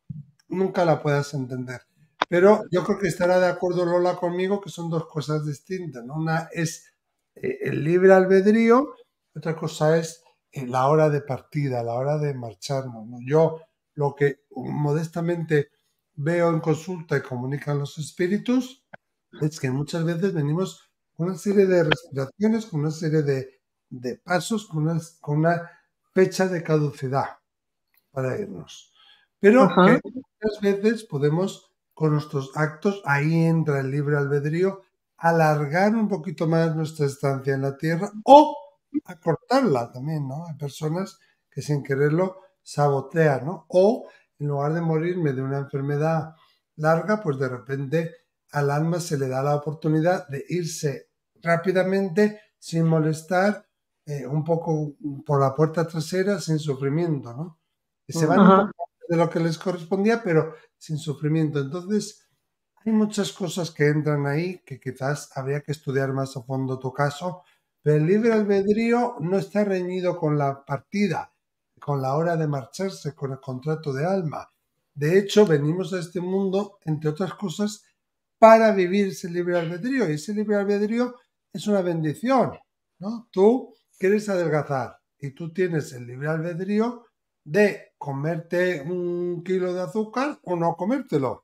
nunca la puedas entender. Pero yo creo que estará de acuerdo Lola conmigo que son dos cosas distintas, ¿no? Una es eh, el libre albedrío, otra cosa es eh, la hora de partida, la hora de marcharnos, ¿no? Yo lo que modestamente veo en consulta y comunican los espíritus es que muchas veces venimos con una serie de respiraciones, con una serie de, de pasos, con una, con una fecha de caducidad para irnos. Pero Ajá. que muchas veces podemos, con nuestros actos, ahí entra el libre albedrío, alargar un poquito más nuestra estancia en la Tierra o acortarla también, ¿no? Hay personas que sin quererlo sabotean, ¿no? O en lugar de morirme de una enfermedad larga, pues de repente al alma se le da la oportunidad de irse rápidamente, sin molestar, eh, un poco por la puerta trasera, sin sufrimiento, ¿no? Y se van un Ajá. poco de lo que les correspondía, pero sin sufrimiento. Entonces, hay muchas cosas que entran ahí que quizás habría que estudiar más a fondo tu caso, pero el libre albedrío no está reñido con la partida, con la hora de marcharse, con el contrato de alma. De hecho, venimos a este mundo, entre otras cosas, para vivir ese libre albedrío. Y ese libre albedrío es una bendición, ¿no? Tú quieres adelgazar y tú tienes el libre albedrío de comerte un kilo de azúcar o no comértelo.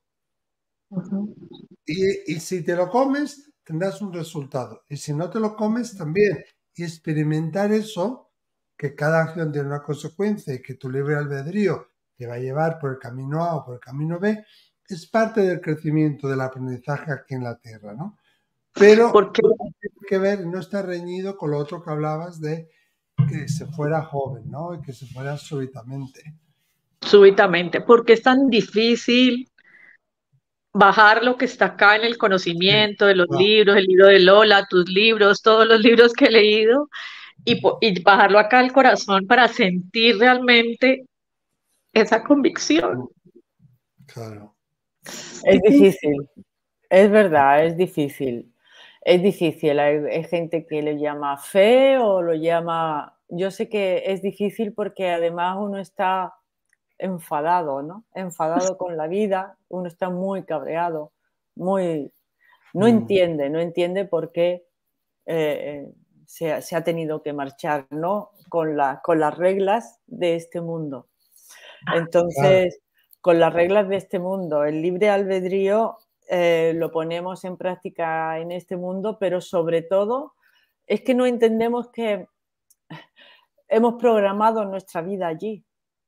Ajá. Y, y si te lo comes, tendrás un resultado. Y si no te lo comes, también. Y experimentar eso, que cada acción tiene una consecuencia y que tu libre albedrío te va a llevar por el camino A o por el camino B, es parte del crecimiento, del aprendizaje aquí en la Tierra, ¿no? Pero Porque, tiene que ver, no está reñido con lo otro que hablabas de que se fuera joven, ¿no? Y que se fuera súbitamente. súbitamente, porque es tan difícil bajar lo que está acá en el conocimiento de los Wow. libros, el libro de Lola, tus libros, todos los libros que he leído, y, po- y bajarlo acá al corazón para sentir realmente esa convicción. Claro. Es difícil, es verdad, es difícil. Es difícil, hay, hay gente que le llama fe o lo llama... Yo sé que es difícil porque además uno está enfadado, ¿no? Enfadado con la vida, uno está muy cabreado, muy... No Mm. entiende, no entiende por qué eh, se, ha- se ha tenido que marchar, ¿no? Con, la, con las reglas de este mundo. Claro. Entonces, con las reglas de este mundo, el libre albedrío eh, lo ponemos en práctica en este mundo, pero sobre todo es que no entendemos que hemos programado nuestra vida allí.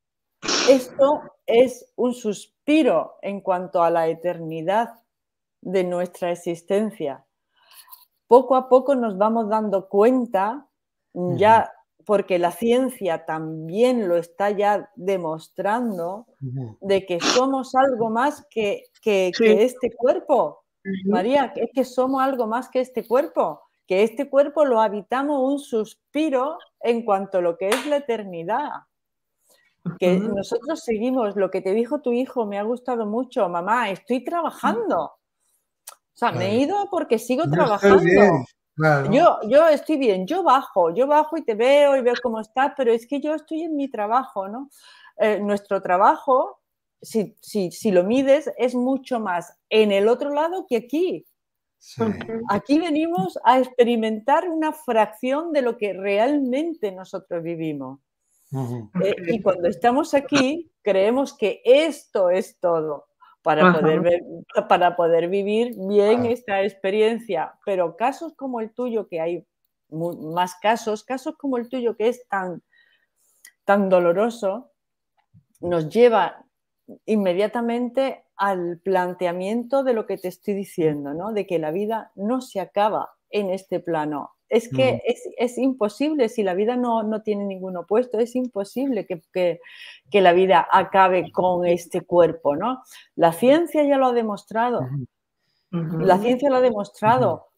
Esto es un suspiro en cuanto a la eternidad de nuestra existencia. Poco a poco nos vamos dando cuenta, ya porque la ciencia también lo está ya demostrando, Ujú. de que somos algo más que, que, Sí. que este cuerpo. Ujú. María, es que somos algo más que este cuerpo, que este cuerpo lo habitamos un suspiro en cuanto a lo que es la eternidad. Que Ujú. nosotros seguimos, lo que te dijo tu hijo me ha gustado mucho, mamá, estoy trabajando. O sea, me he Claro. ido porque sigo Yo estoy bien, trabajando. claro. Yo, yo estoy bien, yo bajo, yo bajo y te veo y veo cómo estás, pero es que yo estoy en mi trabajo, ¿no? Eh, nuestro trabajo, si, si, si lo mides, es mucho más en el otro lado que aquí. Sí. Aquí venimos a experimentar una fracción de lo que realmente nosotros vivimos. Ujú. Eh, y cuando estamos aquí, creemos que esto es todo para Ajá. poder, ver, para poder vivir bien Claro. esta experiencia. Pero casos como el tuyo, que hay mu- más casos, casos como el tuyo que es tan, tan doloroso, nos lleva inmediatamente al planteamiento de lo que te estoy diciendo, ¿no? De que la vida no se acaba en este plano. Es que Ujú. es, es imposible, si la vida no, no tiene ningún opuesto, es imposible que, que, que la vida acabe con este cuerpo, ¿no? La ciencia ya lo ha demostrado. Ujú. Ujú. La ciencia lo ha demostrado.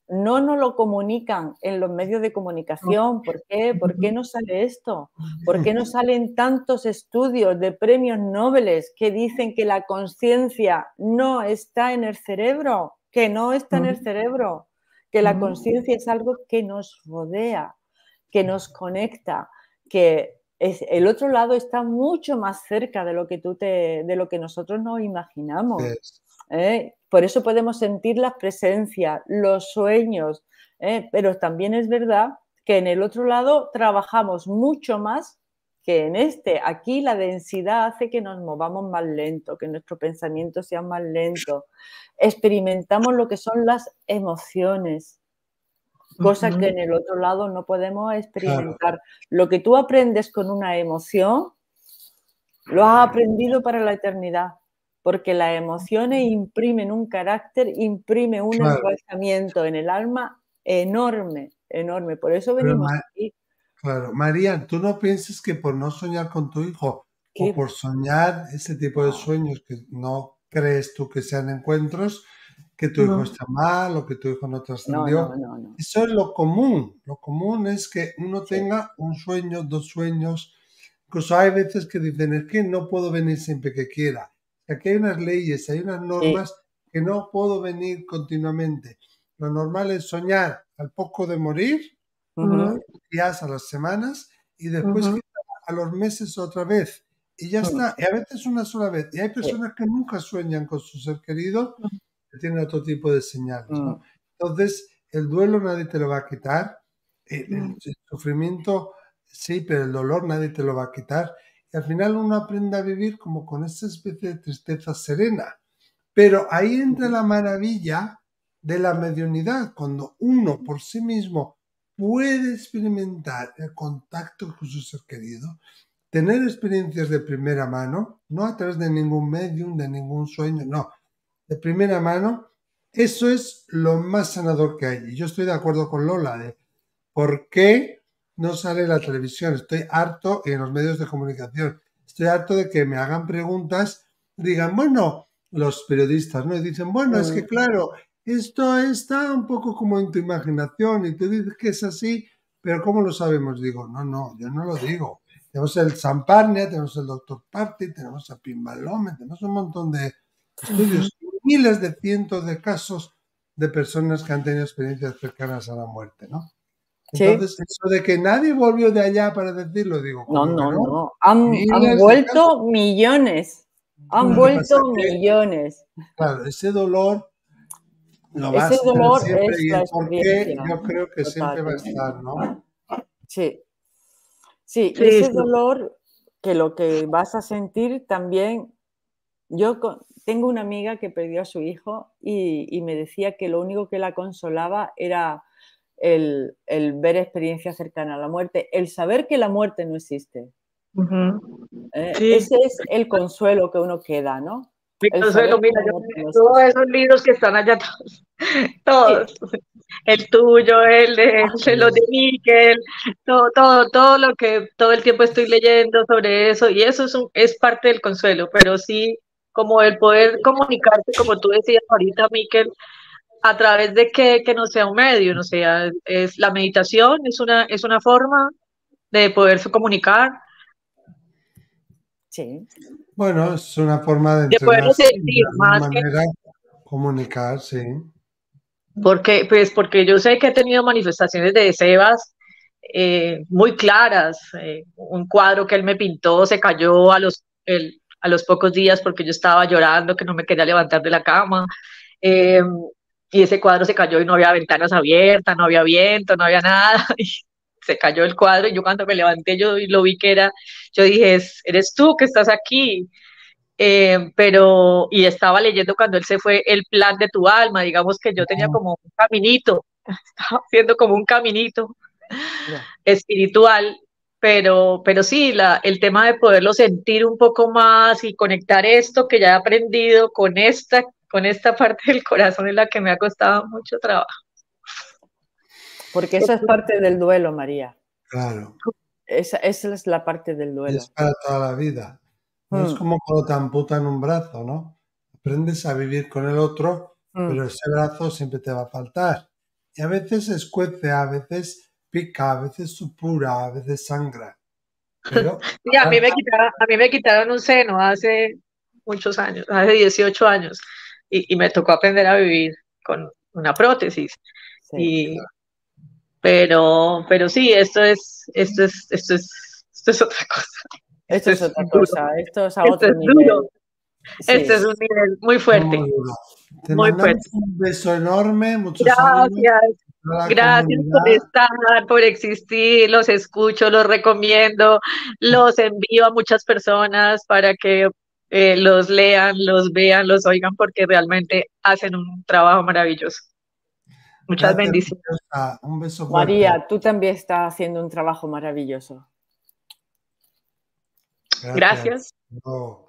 no nos lo comunican en los medios de comunicación. ¿Por qué? ¿Por qué no sale esto? ¿Por qué no salen tantos estudios de premios Nobel que dicen que la conciencia no está en el cerebro? Que no está en el cerebro, que la conciencia es algo que nos rodea, que nos conecta, que es, el otro lado está mucho más cerca de lo que, tú te, de lo que nosotros nos imaginamos. Es. ¿Eh? Por eso podemos sentir las presencias, los sueños, ¿eh? Pero también es verdad que en el otro lado trabajamos mucho más que en este. Aquí la densidad hace que nos movamos más lento, que nuestro pensamiento sea más lento. Experimentamos lo que son las emociones, cosas que en el otro lado no podemos experimentar. Claro. Lo que tú aprendes con una emoción, lo has aprendido para la eternidad. Porque las emociones imprimen un carácter, imprime un claro. enraizamiento en el alma enorme, enorme. Por eso venimos Ma aquí. Claro, María, ¿tú no piensas que por no soñar con tu hijo ¿Qué? o por soñar ese tipo de sueños que no crees tú que sean encuentros, que tu no. hijo está mal o que tu hijo no trascendió? No, no, no, no. Eso es lo común. Lo común es que uno sí. tenga un sueño, dos sueños. Incluso hay veces que dicen, es que no puedo venir siempre que quiera. Aquí hay unas leyes, hay unas normas sí. que no puedo venir continuamente. Lo normal es soñar al poco de morir, Uh-huh. días a las semanas, y después Uh-huh. a los meses otra vez. Y ya está. Y a veces una sola vez. Y hay personas que nunca sueñan con su ser querido, que tienen otro tipo de señales, ¿no? Entonces, el duelo nadie te lo va a quitar. El, el, el sufrimiento, sí, pero el dolor nadie te lo va a quitar. Y al final uno aprende a vivir como con esa especie de tristeza serena. Pero ahí entra la maravilla de la mediunidad, cuando uno por sí mismo puede experimentar el contacto con su ser querido, tener experiencias de primera mano, no a través de ningún medium, de ningún sueño, no, de primera mano. Eso es lo más sanador que hay. Y yo estoy de acuerdo con Lola de por qué no sale en la televisión. Estoy harto en los medios de comunicación. Estoy harto de que me hagan preguntas, digan, bueno, los periodistas, ¿no? Y dicen, bueno, es que claro, esto está un poco como en tu imaginación y tú dices que es así, pero ¿cómo lo sabemos? Digo, no, no, yo no lo digo. Tenemos el Samparnia, tenemos el doctor Party, tenemos a Pimbalome, tenemos un montón de estudios, miles de cientos de casos de personas que han tenido experiencias cercanas a la muerte, ¿no? Entonces, sí. Eso de que nadie volvió de allá para decirlo, digo, no, no, no, no. Han, han vuelto millones. Han vuelto millones. Que, claro, ese dolor lo ese vas dolor a siempre es y la el por qué yo creo que total. Siempre va a estar, ¿no? Sí. Sí, y ese dolor que lo que vas a sentir también. Yo tengo una amiga que perdió a su hijo y, y me decía que lo único que la consolaba era el, el ver experiencias cercanas a la muerte, el saber que la muerte no existe. Uh-huh. eh, sí. Ese es el consuelo que uno queda, ¿no? Mi consuelo, mira, yo, no todos esos libros que están allá, todos, todos. Sí. El tuyo, el de, el de los de Miquel, todo, todo, todo lo que todo el tiempo estoy leyendo sobre eso, y eso es, un, es parte del consuelo, pero sí, como el poder comunicarse, como tú decías ahorita, Miquel, a través de que, que no sea un medio, no sea, es la meditación, es una, es una forma de poderse comunicar. Sí. Bueno, es una forma de entrenarse, de, sentir, de más manera que... comunicar, sí. Porque, pues, porque yo sé que he tenido manifestaciones de Sebas eh, muy claras. Eh, un cuadro que él me pintó se cayó a los, el, a los pocos días porque yo estaba llorando, que no me quería levantar de la cama. Eh, y ese cuadro se cayó y no había ventanas abiertas, no había viento, no había nada. Y se cayó el cuadro y yo cuando me levanté yo lo vi que era, yo dije, eres tú que estás aquí. Eh, pero, y estaba leyendo cuando él se fue, El plan de tu alma, digamos que yo tenía como un caminito, estaba haciendo como un caminito yeah. espiritual, pero, pero sí, la, el tema de poderlo sentir un poco más y conectar esto que ya he aprendido con esta, con esta parte del corazón en la que me ha costado mucho trabajo. Porque eso es parte del duelo, María. Claro. Esa, esa es la parte del duelo. Y es para toda la vida. No mm. es como cuando te amputan un brazo, ¿no? Aprendes a vivir con el otro, mm. pero ese brazo siempre te va a faltar. y a veces escuece, a veces pica, a veces supura, a veces sangra. Pero sí, a mí me quitaron, a mí me quitaron un seno hace muchos años, hace dieciocho años, y, y me tocó aprender a vivir con una prótesis. Sí. Y, pero, pero sí, esto es, esto es, esto es, esto es otra cosa. Esto es otra duro. cosa, esto es a Esto otro es nivel. duro. Sí. Este es un nivel muy fuerte. muy duro. Te Muy mandamos fuerte. un beso enorme, muchos ánimos Gracias. a la Gracias comunidad. por estar, por existir, los escucho, los recomiendo, los envío a muchas personas para que eh, los lean, los vean, los oigan, porque realmente hacen un trabajo maravilloso. Muchas Gracias, bendiciones. preciosa. Un beso fuerte. María, tú también estás haciendo un trabajo maravilloso. Gracias. Gracias. No.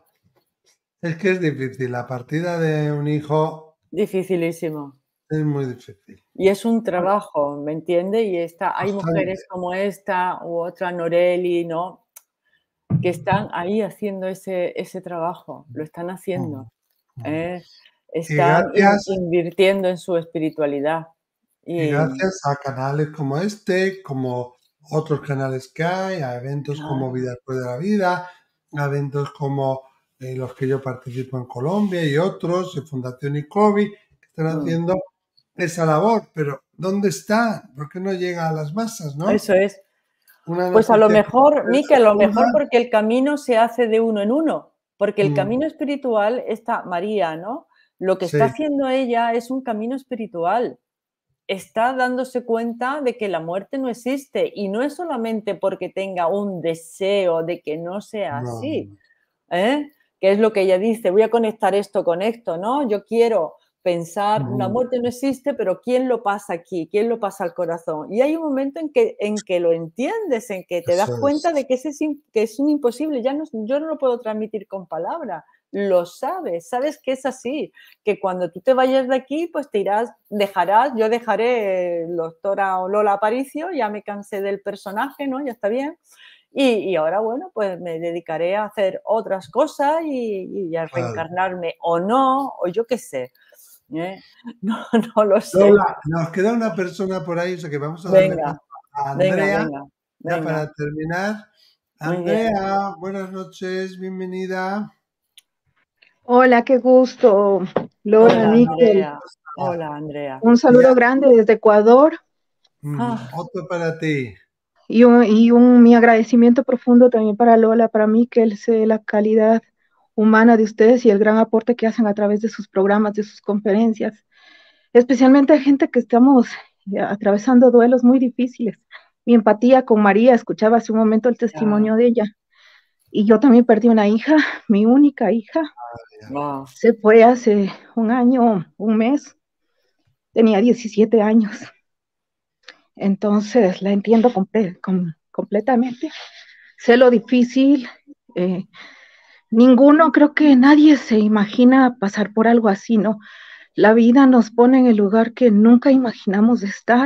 Es que es difícil, la partida de un hijo Dificilísimo. es muy difícil. Y es un trabajo, ¿me entiendes? Y está, hay Bastante. mujeres como esta u otra, Noreli, ¿no? Que están ahí haciendo ese, ese trabajo, lo están haciendo. ¿eh? Están gracias, in- invirtiendo en su espiritualidad. Y Y, gracias a canales como este, como otros canales que hay, a eventos Ah. como Vida después de la vida, a eventos como eh, los que yo participo en Colombia y otros, de Fundación ICOBI, que están Mm. haciendo esa labor. Pero ¿dónde está? ¿Por qué no llega a las masas, no? eso es. Una Pues a lo noticia mejor, que Mique, a lo se mejor difunda, porque el camino se hace de uno en uno, porque el Mm. camino espiritual está María, ¿no? Lo que Sí. está haciendo ella es un camino espiritual. Está dándose cuenta de que la muerte no existe y no es solamente porque tenga un deseo de que no sea No, así, ¿eh? Que es lo que ella dice, voy a conectar esto con esto, ¿no? Yo quiero pensar, la Ujú. muerte no existe, pero ¿quién lo pasa aquí? ¿Quién lo pasa al corazón? Y hay un momento en que, en que lo entiendes, en que te das Eso cuenta es. de que, ese es, im- que es un imposible, ya no, yo no lo puedo transmitir con palabras, lo sabes, sabes que es así, que cuando tú te vayas de aquí, pues te irás, dejarás, yo dejaré el doctora o Lola Aparicio, ya me cansé del personaje, ¿no? Ya está bien. Y, y ahora, bueno, pues me dedicaré a hacer otras cosas y, y a Claro. reencarnarme o no, o yo qué sé. ¿eh? No, no lo sé. Lola, nos queda una persona por ahí, o sea que vamos a darle Venga, paso a venga, Andrea, venga, ya venga. para terminar. Muy bien. Andrea, buenas noches, bienvenida. Hola, qué gusto, Lola, Hola, Níquel. Andrea. Hola, Andrea. Un saludo grande desde Ecuador Mm, Ah. Otro para ti. y, un, y un, mi agradecimiento profundo también para Lola, para Níquel. Sé la calidad humana de ustedes y el gran aporte que hacen a través de sus programas, de sus conferencias, especialmente a gente que estamos atravesando duelos muy difíciles. Mi empatía con María, escuchaba hace un momento el testimonio de ella, y yo también perdí una hija, mi única hija. Wow. Se fue hace un año, un mes, tenía diecisiete años. Entonces la entiendo comple com completamente. Sé lo difícil. Eh, ninguno, creo que nadie se imagina pasar por algo así, ¿no? La vida nos pone en el lugar que nunca imaginamos estar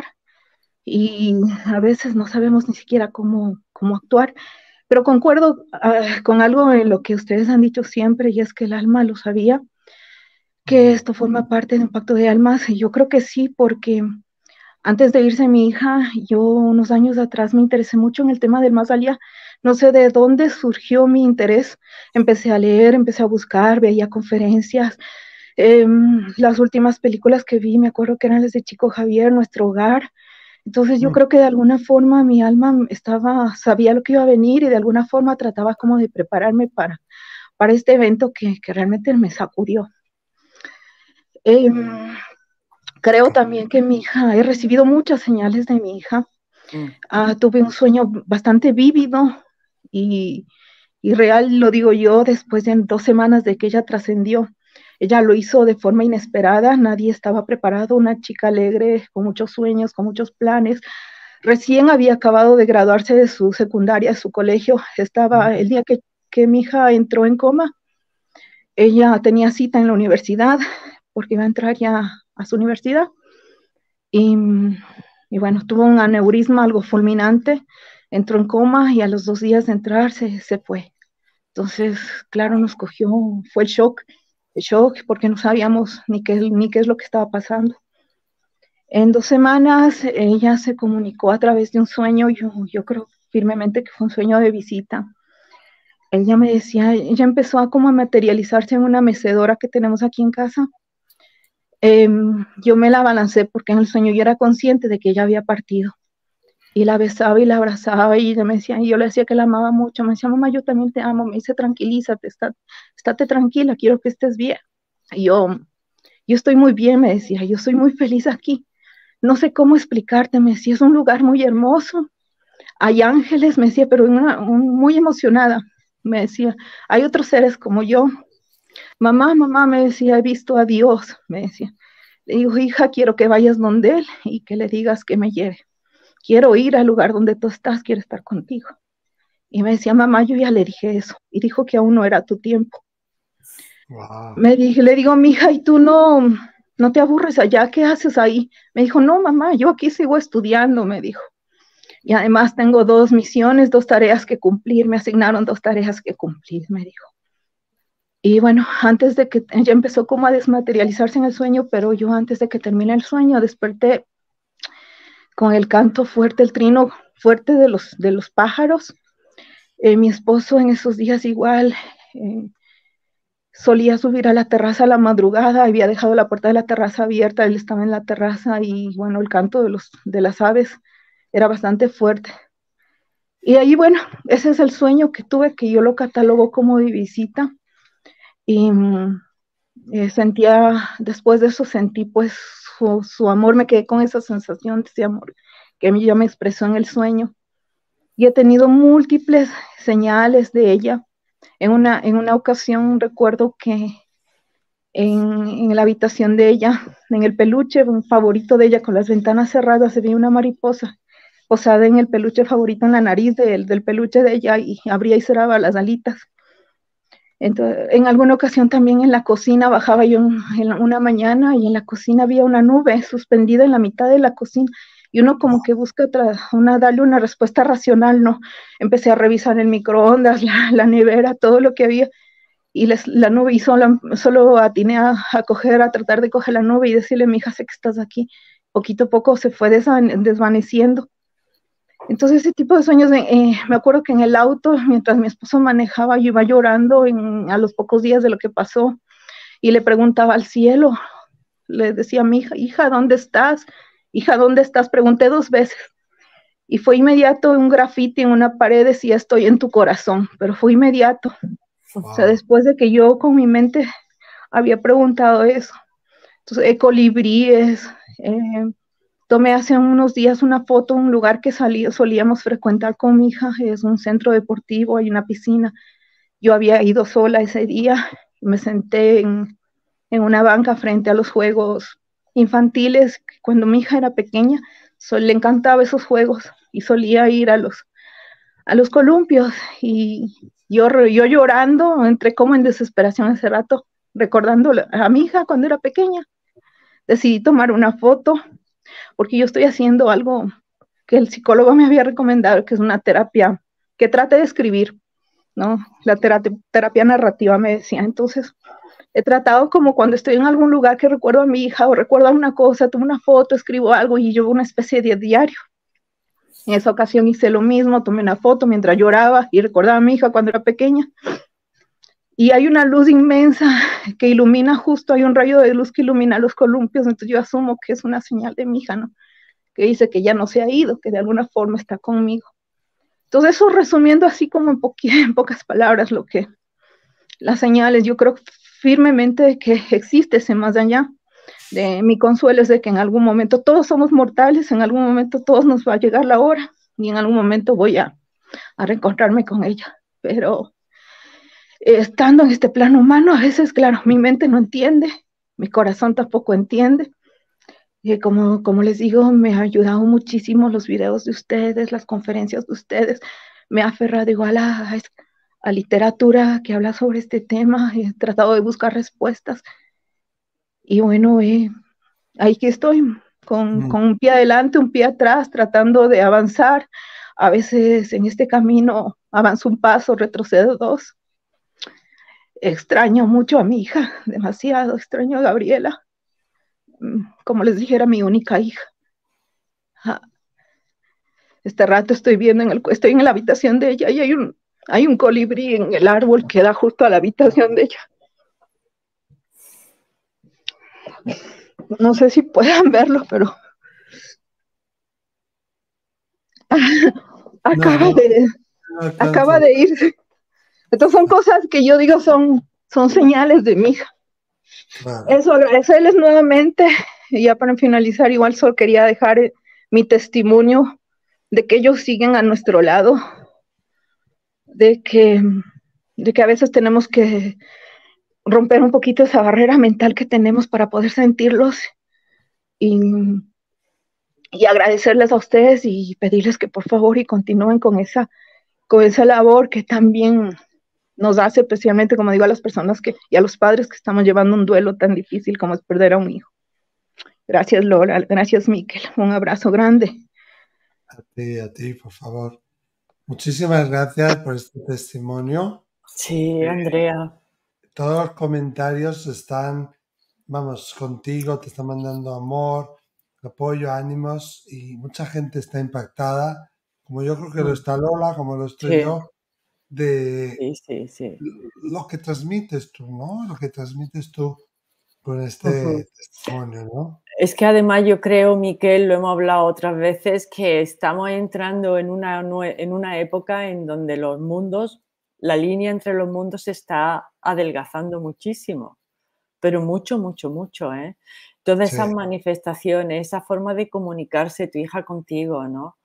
y a veces no sabemos ni siquiera cómo, cómo actuar. Pero concuerdo uh, con algo en lo que ustedes han dicho siempre, y es que el alma lo sabía, que esto forma parte de un pacto de almas. Y yo creo que sí, porque antes de irse mi hija, yo unos años atrás me interesé mucho en el tema del más allá. No sé de dónde surgió mi interés. Empecé a leer, empecé a buscar, veía conferencias. Eh, las últimas películas que vi, me acuerdo que eran las de Chico Javier, Nuestro Hogar. Entonces yo creo que de alguna forma mi alma estaba, sabía lo que iba a venir y de alguna forma trataba como de prepararme para, para este evento que, que realmente me sacudió. Eh, creo también que mi hija, he recibido muchas señales de mi hija. Mm. Uh, tuve un sueño bastante vívido y, y real, lo digo yo, después de dos semanas de que ella trascendió. Ella lo hizo de forma inesperada, nadie estaba preparado, una chica alegre, con muchos sueños, con muchos planes. Recién había acabado de graduarse de su secundaria, de su colegio. Estaba el día que, que mi hija entró en coma. Ella tenía cita en la universidad porque iba a entrar ya a su universidad. Y, y bueno, tuvo un aneurisma algo fulminante, entró en coma y a los dos días de entrar se, se fue. Entonces, claro, nos cogió, fue el shock, el shock porque no sabíamos ni qué, ni qué es lo que estaba pasando. En dos semanas ella se comunicó a través de un sueño, yo, yo creo firmemente que fue un sueño de visita. Ella me decía, ella empezó a como a materializarse en una mecedora que tenemos aquí en casa. Eh, yo me la balancé porque en el sueño yo era consciente de que ella había partido. Y la besaba y la abrazaba y me decía, y yo le decía que la amaba mucho. Me decía, mamá, yo también te amo. Me dice, tranquilízate, está, estate tranquila, quiero que estés bien. Y yo, yo estoy muy bien, me decía, yo soy muy feliz aquí. No sé cómo explicarte, me decía, es un lugar muy hermoso. Hay ángeles, me decía, pero una, un, muy emocionada. Me decía, hay otros seres como yo. Mamá, mamá, me decía, he visto a Dios, me decía. Le digo, hija, quiero que vayas donde Él y que le digas que me lleve. Quiero ir al lugar donde tú estás, quiero estar contigo. Y me decía, mamá, yo ya le dije eso. Y dijo que aún no era tu tiempo. Wow. Me dije, le digo, mija, ¿y tú no, no te aburres allá? ¿Qué haces ahí? Me dijo, no, mamá, yo aquí sigo estudiando, me dijo. Y además tengo dos misiones, dos tareas que cumplir. Me asignaron dos tareas que cumplir, me dijo. Y bueno, antes de que ella empezó como a desmaterializarse en el sueño, pero yo antes de que termine el sueño desperté con el canto fuerte, el trino fuerte de los, de los pájaros. Eh, mi esposo en esos días igual eh, solía subir a la terraza a la madrugada, había dejado la puerta de la terraza abierta, él estaba en la terraza y bueno, el canto de, los, de las aves era bastante fuerte. Y ahí bueno, ese es el sueño que tuve, que yo lo catalogo como de visita. Y eh, sentía, después de eso sentí pues su, su amor, me quedé con esa sensación de ese amor que a mí ya me expresó en el sueño. Y he tenido múltiples señales de ella. En una, en una ocasión recuerdo que en, en la habitación de ella, en el peluche un favorito de ella, con las ventanas cerradas, se veía una mariposa posada en el peluche favorito, en la nariz del, del peluche de ella, y abría y cerraba las alitas. Entonces, en alguna ocasión también en la cocina, bajaba yo en, en una mañana y en la cocina había una nube suspendida en la mitad de la cocina. Y uno como que busca una, darle una respuesta racional, ¿no? Empecé a revisar el microondas, la, la nevera, todo lo que había, y les, la nube, y solo, solo atiné a, a coger, a tratar de coger la nube y decirle, mi hija, sé que estás aquí. Poquito a poco se fue desvaneciendo. Entonces ese tipo de sueños, eh, me acuerdo que en el auto, mientras mi esposo manejaba, yo iba llorando en, a los pocos días de lo que pasó, y le preguntaba al cielo, le decía a mi hija, hija, ¿dónde estás? Hija, ¿dónde estás? Pregunté dos veces. Y fue inmediato un grafiti en una pared, decía, estoy en tu corazón, pero fue inmediato. Wow. O sea, después de que yo con mi mente había preguntado eso. Entonces, eh, colibríes, eh, tomé hace unos días una foto, un lugar que salí, solíamos frecuentar con mi hija, es un centro deportivo, hay una piscina. Yo había ido sola ese día, me senté en, en una banca frente a los juegos infantiles. Cuando mi hija era pequeña, sol, le encantaba esos juegos y solía ir a los, a los columpios. Y yo, yo llorando, entré como en desesperación ese rato, recordando a mi hija cuando era pequeña. Decidí tomar una foto, porque yo estoy haciendo algo que el psicólogo me había recomendado, que es una terapia que trate de escribir, ¿no? La terapia, terapia narrativa, me decía. Entonces, he tratado como cuando estoy en algún lugar que recuerdo a mi hija o recuerdo alguna cosa, tomo una foto, escribo algo y llevo una especie de diario. En esa ocasión hice lo mismo, tomé una foto mientras lloraba y recordaba a mi hija cuando era pequeña. Y hay una luz inmensa que ilumina justo, hay un rayo de luz que ilumina los columpios, entonces yo asumo que es una señal de mi hija, ¿no? Que dice que ya no se ha ido, que de alguna forma está conmigo. Entonces eso resumiendo así como en, en pocas palabras lo que, las señales, yo creo firmemente que existe ese más allá. De, mi consuelo es de que en algún momento todos somos mortales, en algún momento todos nos va a llegar la hora y en algún momento voy a, a reencontrarme con ella, pero eh, estando en este plano humano, a veces, claro, mi mente no entiende, mi corazón tampoco entiende. Y como, como les digo, me ha ayudado muchísimo los videos de ustedes, las conferencias de ustedes, me ha aferrado igual a, a, a literatura que habla sobre este tema, he tratado de buscar respuestas. Y bueno, eh, ahí que estoy, con, mm. con un pie adelante, un pie atrás, tratando de avanzar. A veces en este camino avanzo un paso, retrocedo dos. Extraño mucho a mi hija, demasiado, extraño a Gabriela. como les dije, era mi única hija. Este rato estoy viendo, en el, estoy en la habitación de ella y hay un, hay un colibrí en el árbol que da justo a la habitación de ella. No sé si puedan verlo, pero acaba No, no, de, no acaba alcanzo. de irse. Entonces son cosas que yo digo son, son señales de mi hija. Claro. Eso, agradecerles nuevamente. Y ya para finalizar, igual solo quería dejar eh, mi testimonio de que ellos siguen a nuestro lado, de que, de que a veces tenemos que romper un poquito esa barrera mental que tenemos para poder sentirlos y, y agradecerles a ustedes y pedirles que por favor y continúen con esa, con esa labor que también nos hace, especialmente, como digo, a las personas que, y a los padres que estamos llevando un duelo tan difícil como es perder a un hijo. Gracias, Lola. Gracias, Miquel. Un abrazo grande. A ti, a ti, por favor. Muchísimas gracias por este testimonio. Sí, Eh, Andrea. todos los comentarios están, vamos, contigo, te están mandando amor, apoyo, ánimos y mucha gente está impactada, como yo creo que lo está Lola, como lo estoy Sí, yo, de sí, sí, sí. lo que transmites tú, ¿no? Lo que transmites tú con este Ujú. testimonio, ¿no? Es que además yo creo, Miquel, lo hemos hablado otras veces, que estamos entrando en una, nue- en una época en donde los mundos, la línea entre los mundos se está adelgazando muchísimo, pero mucho, mucho, mucho, ¿eh? Todas Sí, esas manifestaciones, esa forma de comunicarse tu hija contigo, ¿no?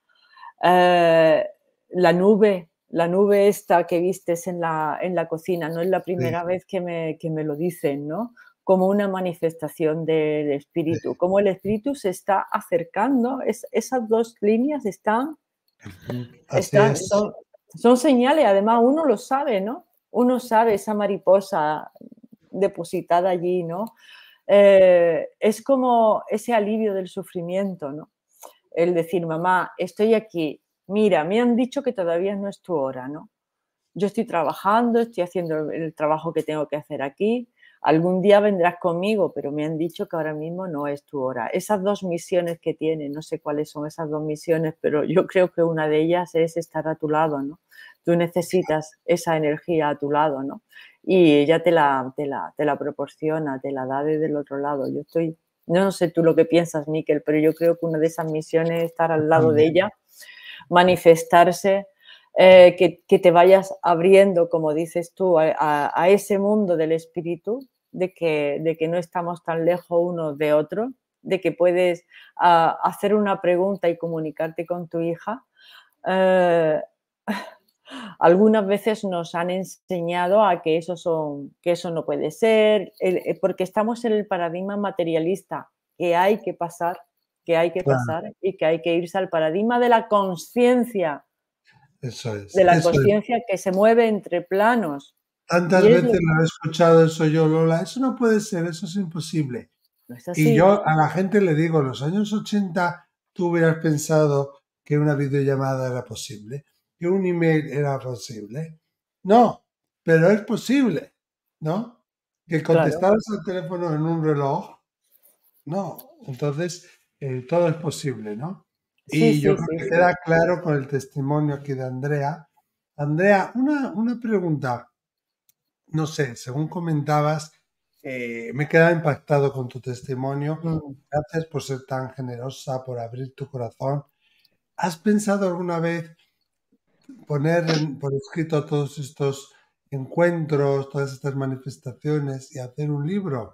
Eh, la nube, la nube esta que vistes en la, en la cocina, no es la sí, primera vez que me, que me lo dicen, ¿no? Como una manifestación del sí. espíritu, como el espíritu se está acercando, es, esas dos líneas están, Ujú. Así están es. son, son señales, además uno lo sabe, ¿no? Uno sabe esa mariposa depositada allí, ¿no? Eh, es como ese alivio del sufrimiento, ¿no? El decir, mamá, estoy aquí, mira, me han dicho que todavía no es tu hora, ¿no? Yo estoy trabajando, estoy haciendo el trabajo que tengo que hacer aquí, algún día vendrás conmigo, pero me han dicho que ahora mismo no es tu hora. Esas dos misiones que tiene, no sé cuáles son esas dos misiones, pero yo creo que una de ellas es estar a tu lado, ¿no? Tú necesitas esa energía a tu lado, ¿no? Y ella te la, te la, te la proporciona, te la da desde el otro lado. Yo estoy, no sé tú lo que piensas, Miquel, pero yo creo que una de esas misiones es estar al lado de ella, manifestarse, eh, que, que, te vayas abriendo, como dices tú, a, a, a ese mundo del espíritu, de que, de que no estamos tan lejos unos de otros, de que puedes uh, hacer una pregunta y comunicarte con tu hija. Eh, algunas veces nos han enseñado a que eso, son, que eso no puede ser, el, porque estamos en el paradigma materialista, que hay que pasar, que hay que Claro, pasar y que hay que irse al paradigma de la conciencia, eso es, de la eso es. conciencia que se mueve entre planos. Tantas Y es veces lo, lo he escuchado eso yo, Lola, eso no puede ser, eso es imposible. no es Y así. yo a la gente le digo, en los años ochenta tú hubieras pensado que una videollamada era posible, que un email era posible. No, pero es posible, ¿no? Que Claro, contestaras al teléfono en un reloj, no. Entonces, eh, todo es posible, ¿no? sí, Y yo sí, creo sí, que sí. queda claro con el testimonio aquí de Andrea. Andrea, una, una pregunta. No sé, según comentabas, eh, me he quedado impactado con tu testimonio. Mm. Gracias por ser tan generosa, por abrir tu corazón. ¿Has pensado alguna vez poner en- por escrito todos estos encuentros, todas estas manifestaciones y hacer un libro?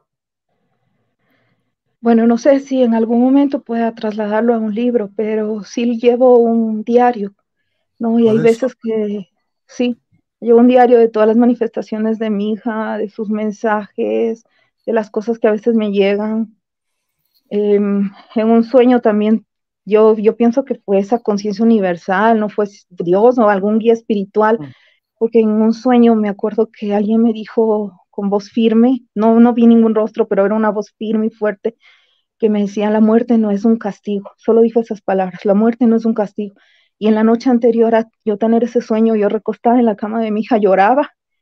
Bueno, no sé si en algún momento pueda trasladarlo a un libro, pero sí llevo un diario, ¿no? Y Por hay eso, veces que sí, llevo un diario de todas las manifestaciones de mi hija, de sus mensajes, de las cosas que a veces me llegan. Em, en un sueño también, yo, yo pienso que fue esa conciencia universal, no fue Dios o algún guía espiritual, Mm. porque en un sueño me acuerdo que alguien me dijo con voz firme, no, no vi ningún rostro, pero era una voz firme y fuerte, que me decía, la muerte no es un castigo, solo dijo esas palabras, la muerte no es un castigo. Y en la noche anterior a yo tener ese sueño, yo recostada en la cama de mi hija lloraba,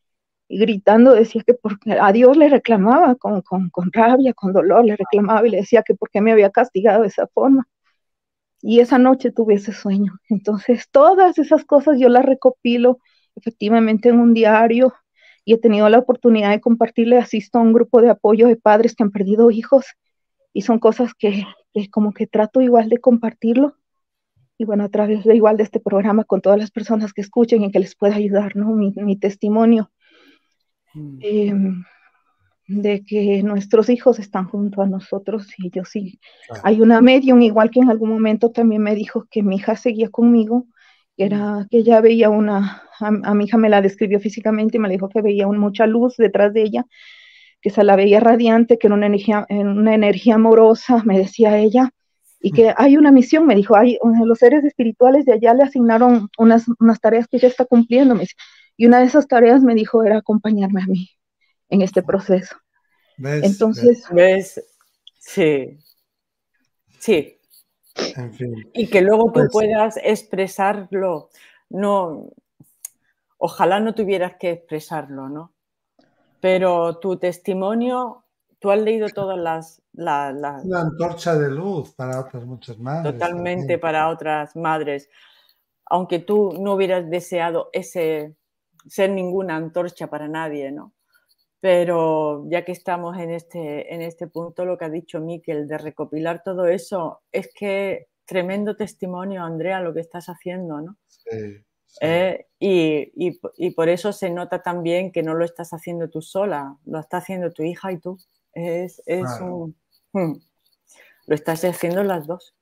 y gritando decía que porque a Dios le reclamaba con, con, con rabia, con dolor, le reclamaba y le decía que por qué me había castigado de esa forma. Y esa noche tuve ese sueño. Entonces, todas esas cosas yo las recopilo efectivamente en un diario y he tenido la oportunidad de compartirle. Asisto a un grupo de apoyo de padres que han perdido hijos y son cosas que, que como que trato igual de compartirlo. Y bueno, a través de igual de este programa con todas las personas que escuchen y que les pueda ayudar, ¿no? Mi, mi testimonio mm. eh, de que nuestros hijos están junto a nosotros y yo sí. Claro. Hay una medium igual que en algún momento también me dijo que mi hija seguía conmigo, que era que ella veía una, a, a mi hija me la describió físicamente y me dijo que veía un, mucha luz detrás de ella, que se la veía radiante, que era una energía, una energía amorosa, me decía ella. Y que hay una misión, me dijo, hay los seres espirituales de allá le asignaron unas, unas tareas que ella está cumpliendo, me dice, y una de esas tareas me dijo era acompañarme a mí en este proceso. ¿Ves? Entonces, ¿ves? Sí, sí. En fin. Y que luego tú Pues, puedas expresarlo, no, ojalá no tuvieras que expresarlo, ¿no? Pero tu testimonio, tú has leído todas las... La, la, una antorcha de luz para otras muchas madres. Totalmente también. para otras madres. Aunque tú no hubieras deseado ese, ser ninguna antorcha para nadie, ¿no? Pero ya que estamos en este, en este punto, lo que ha dicho Miquel, de recopilar todo eso, es que tremendo testimonio, Andrea, lo que estás haciendo, ¿no? Sí. Sí. Eh, y, y, y por eso se nota también que no lo estás haciendo tú sola, lo está haciendo tu hija y tú. Es, es Claro. un, hmm, lo estás haciendo las dos.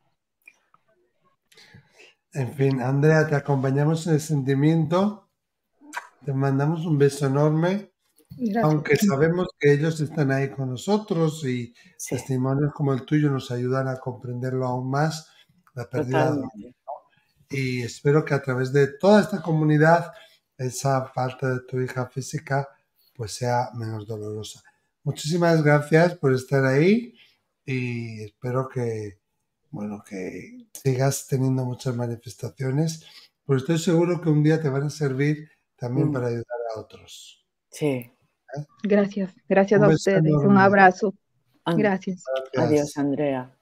En fin, Andrea, te acompañamos en el sentimiento, te mandamos un beso enorme, gracias. Aunque sabemos que ellos están ahí con nosotros y Sí. testimonios como el tuyo nos ayudan a comprenderlo aún más, la pérdida. Totalmente. Y espero que a través de toda esta comunidad esa falta de tu hija física pues sea menos dolorosa. Muchísimas gracias por estar ahí y espero que, bueno, que sigas teniendo muchas manifestaciones, pero estoy seguro que un día te van a servir también Mm. para ayudar a otros. Sí. Gracias, gracias Un a beso ustedes, enorme. un abrazo. An- Gracias. Gracias. Adiós, Andrea.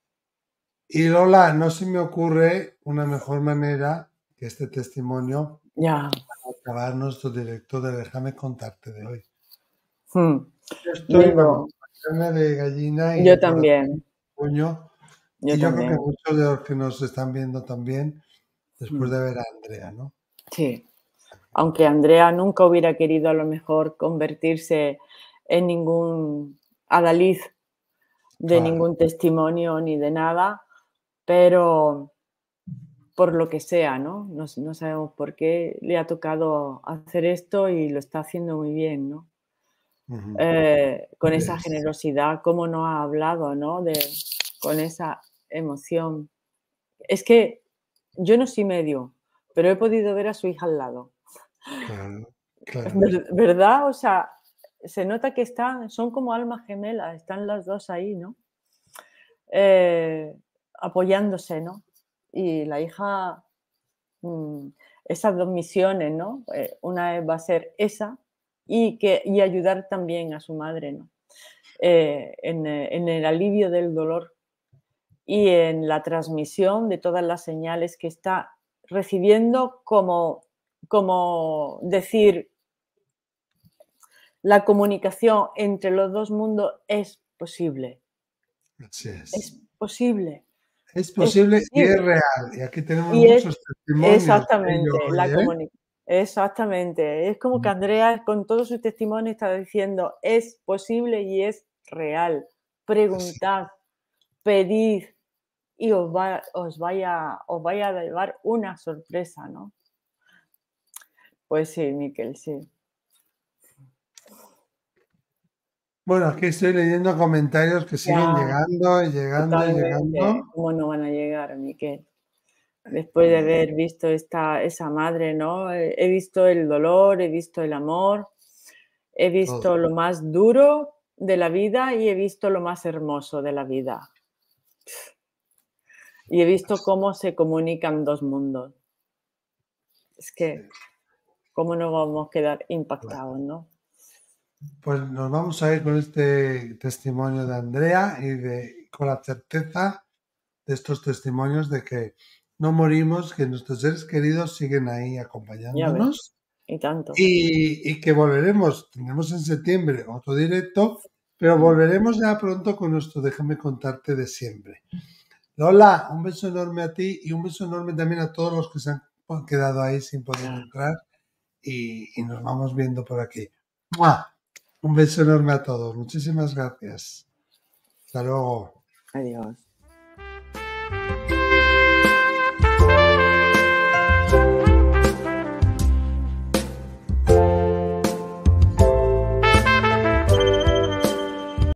Y Lola, no se me ocurre una mejor manera que este testimonio Ya. para acabar nuestro directo de Déjame contarte de hoy. Hmm. Yo estoy Viendo- con carne de gallina y Yo el corazón también. en puño. Yo y yo también. creo que muchos de los que nos están viendo también, después Mm. de ver a Andrea, ¿no? Sí. Aunque Andrea nunca hubiera querido a lo mejor convertirse en ningún adalid de Claro. ningún testimonio ni de nada, pero por lo que sea, ¿no? No, no sabemos por qué le ha tocado hacer esto y lo está haciendo muy bien, ¿no? Ujú. Eh, con esa Es- generosidad, cómo nos ha hablado, ¿no? De, con esa emoción. Es que yo no soy medio, pero he podido ver a su hija al lado. Claro, claro. Ver- ¿Verdad? O sea, se nota que están, son como almas gemelas, están las dos ahí, ¿no? Eh, apoyándose, ¿no? Y la hija, mm, esas dos misiones, ¿no? Eh, una va a ser esa y, que, y ayudar también a su madre, ¿no? Eh, en, eh, en el alivio del dolor y en la transmisión de todas las señales que está recibiendo, como, como decir, la comunicación entre los dos mundos es posible. Así es. Es posible. Es posible y es posible. real. Y aquí tenemos Y es muchos testimonios. exactamente, de ello la hoy, ¿eh? comuni- exactamente. Es como que Andrea con todo su testimonio está diciendo es posible y es real. Preguntad, pedid y os, va, os, vaya, os vaya a llevar una sorpresa, ¿no? Pues sí, Miquel, sí. Bueno, aquí estoy leyendo comentarios que siguen Ya, llegando y llegando y Totalmente. llegando. ¿Cómo no van a llegar, Miquel? Después de haber visto esta, esa madre, ¿no? He, he visto el dolor, he visto el amor, he visto Todo. lo más duro de la vida y he visto lo más hermoso de la vida. Y he visto cómo se comunican dos mundos. Es que ¿Cómo no vamos a quedar impactados, no? Pues nos vamos a ir con este testimonio de Andrea y de, con la certeza de estos testimonios de que no morimos, que nuestros seres queridos siguen ahí Ya ves, acompañándonos y tanto. y, y que volveremos. Tendremos en septiembre otro directo, pero Mm. volveremos ya pronto con nuestro Déjame contarte de siempre. Lola, un beso enorme a ti y un beso enorme también a todos los que se han quedado ahí sin poder entrar y, y nos vamos viendo por aquí. ¡Mua! Un beso enorme a todos. Muchísimas gracias. Hasta luego. Adiós.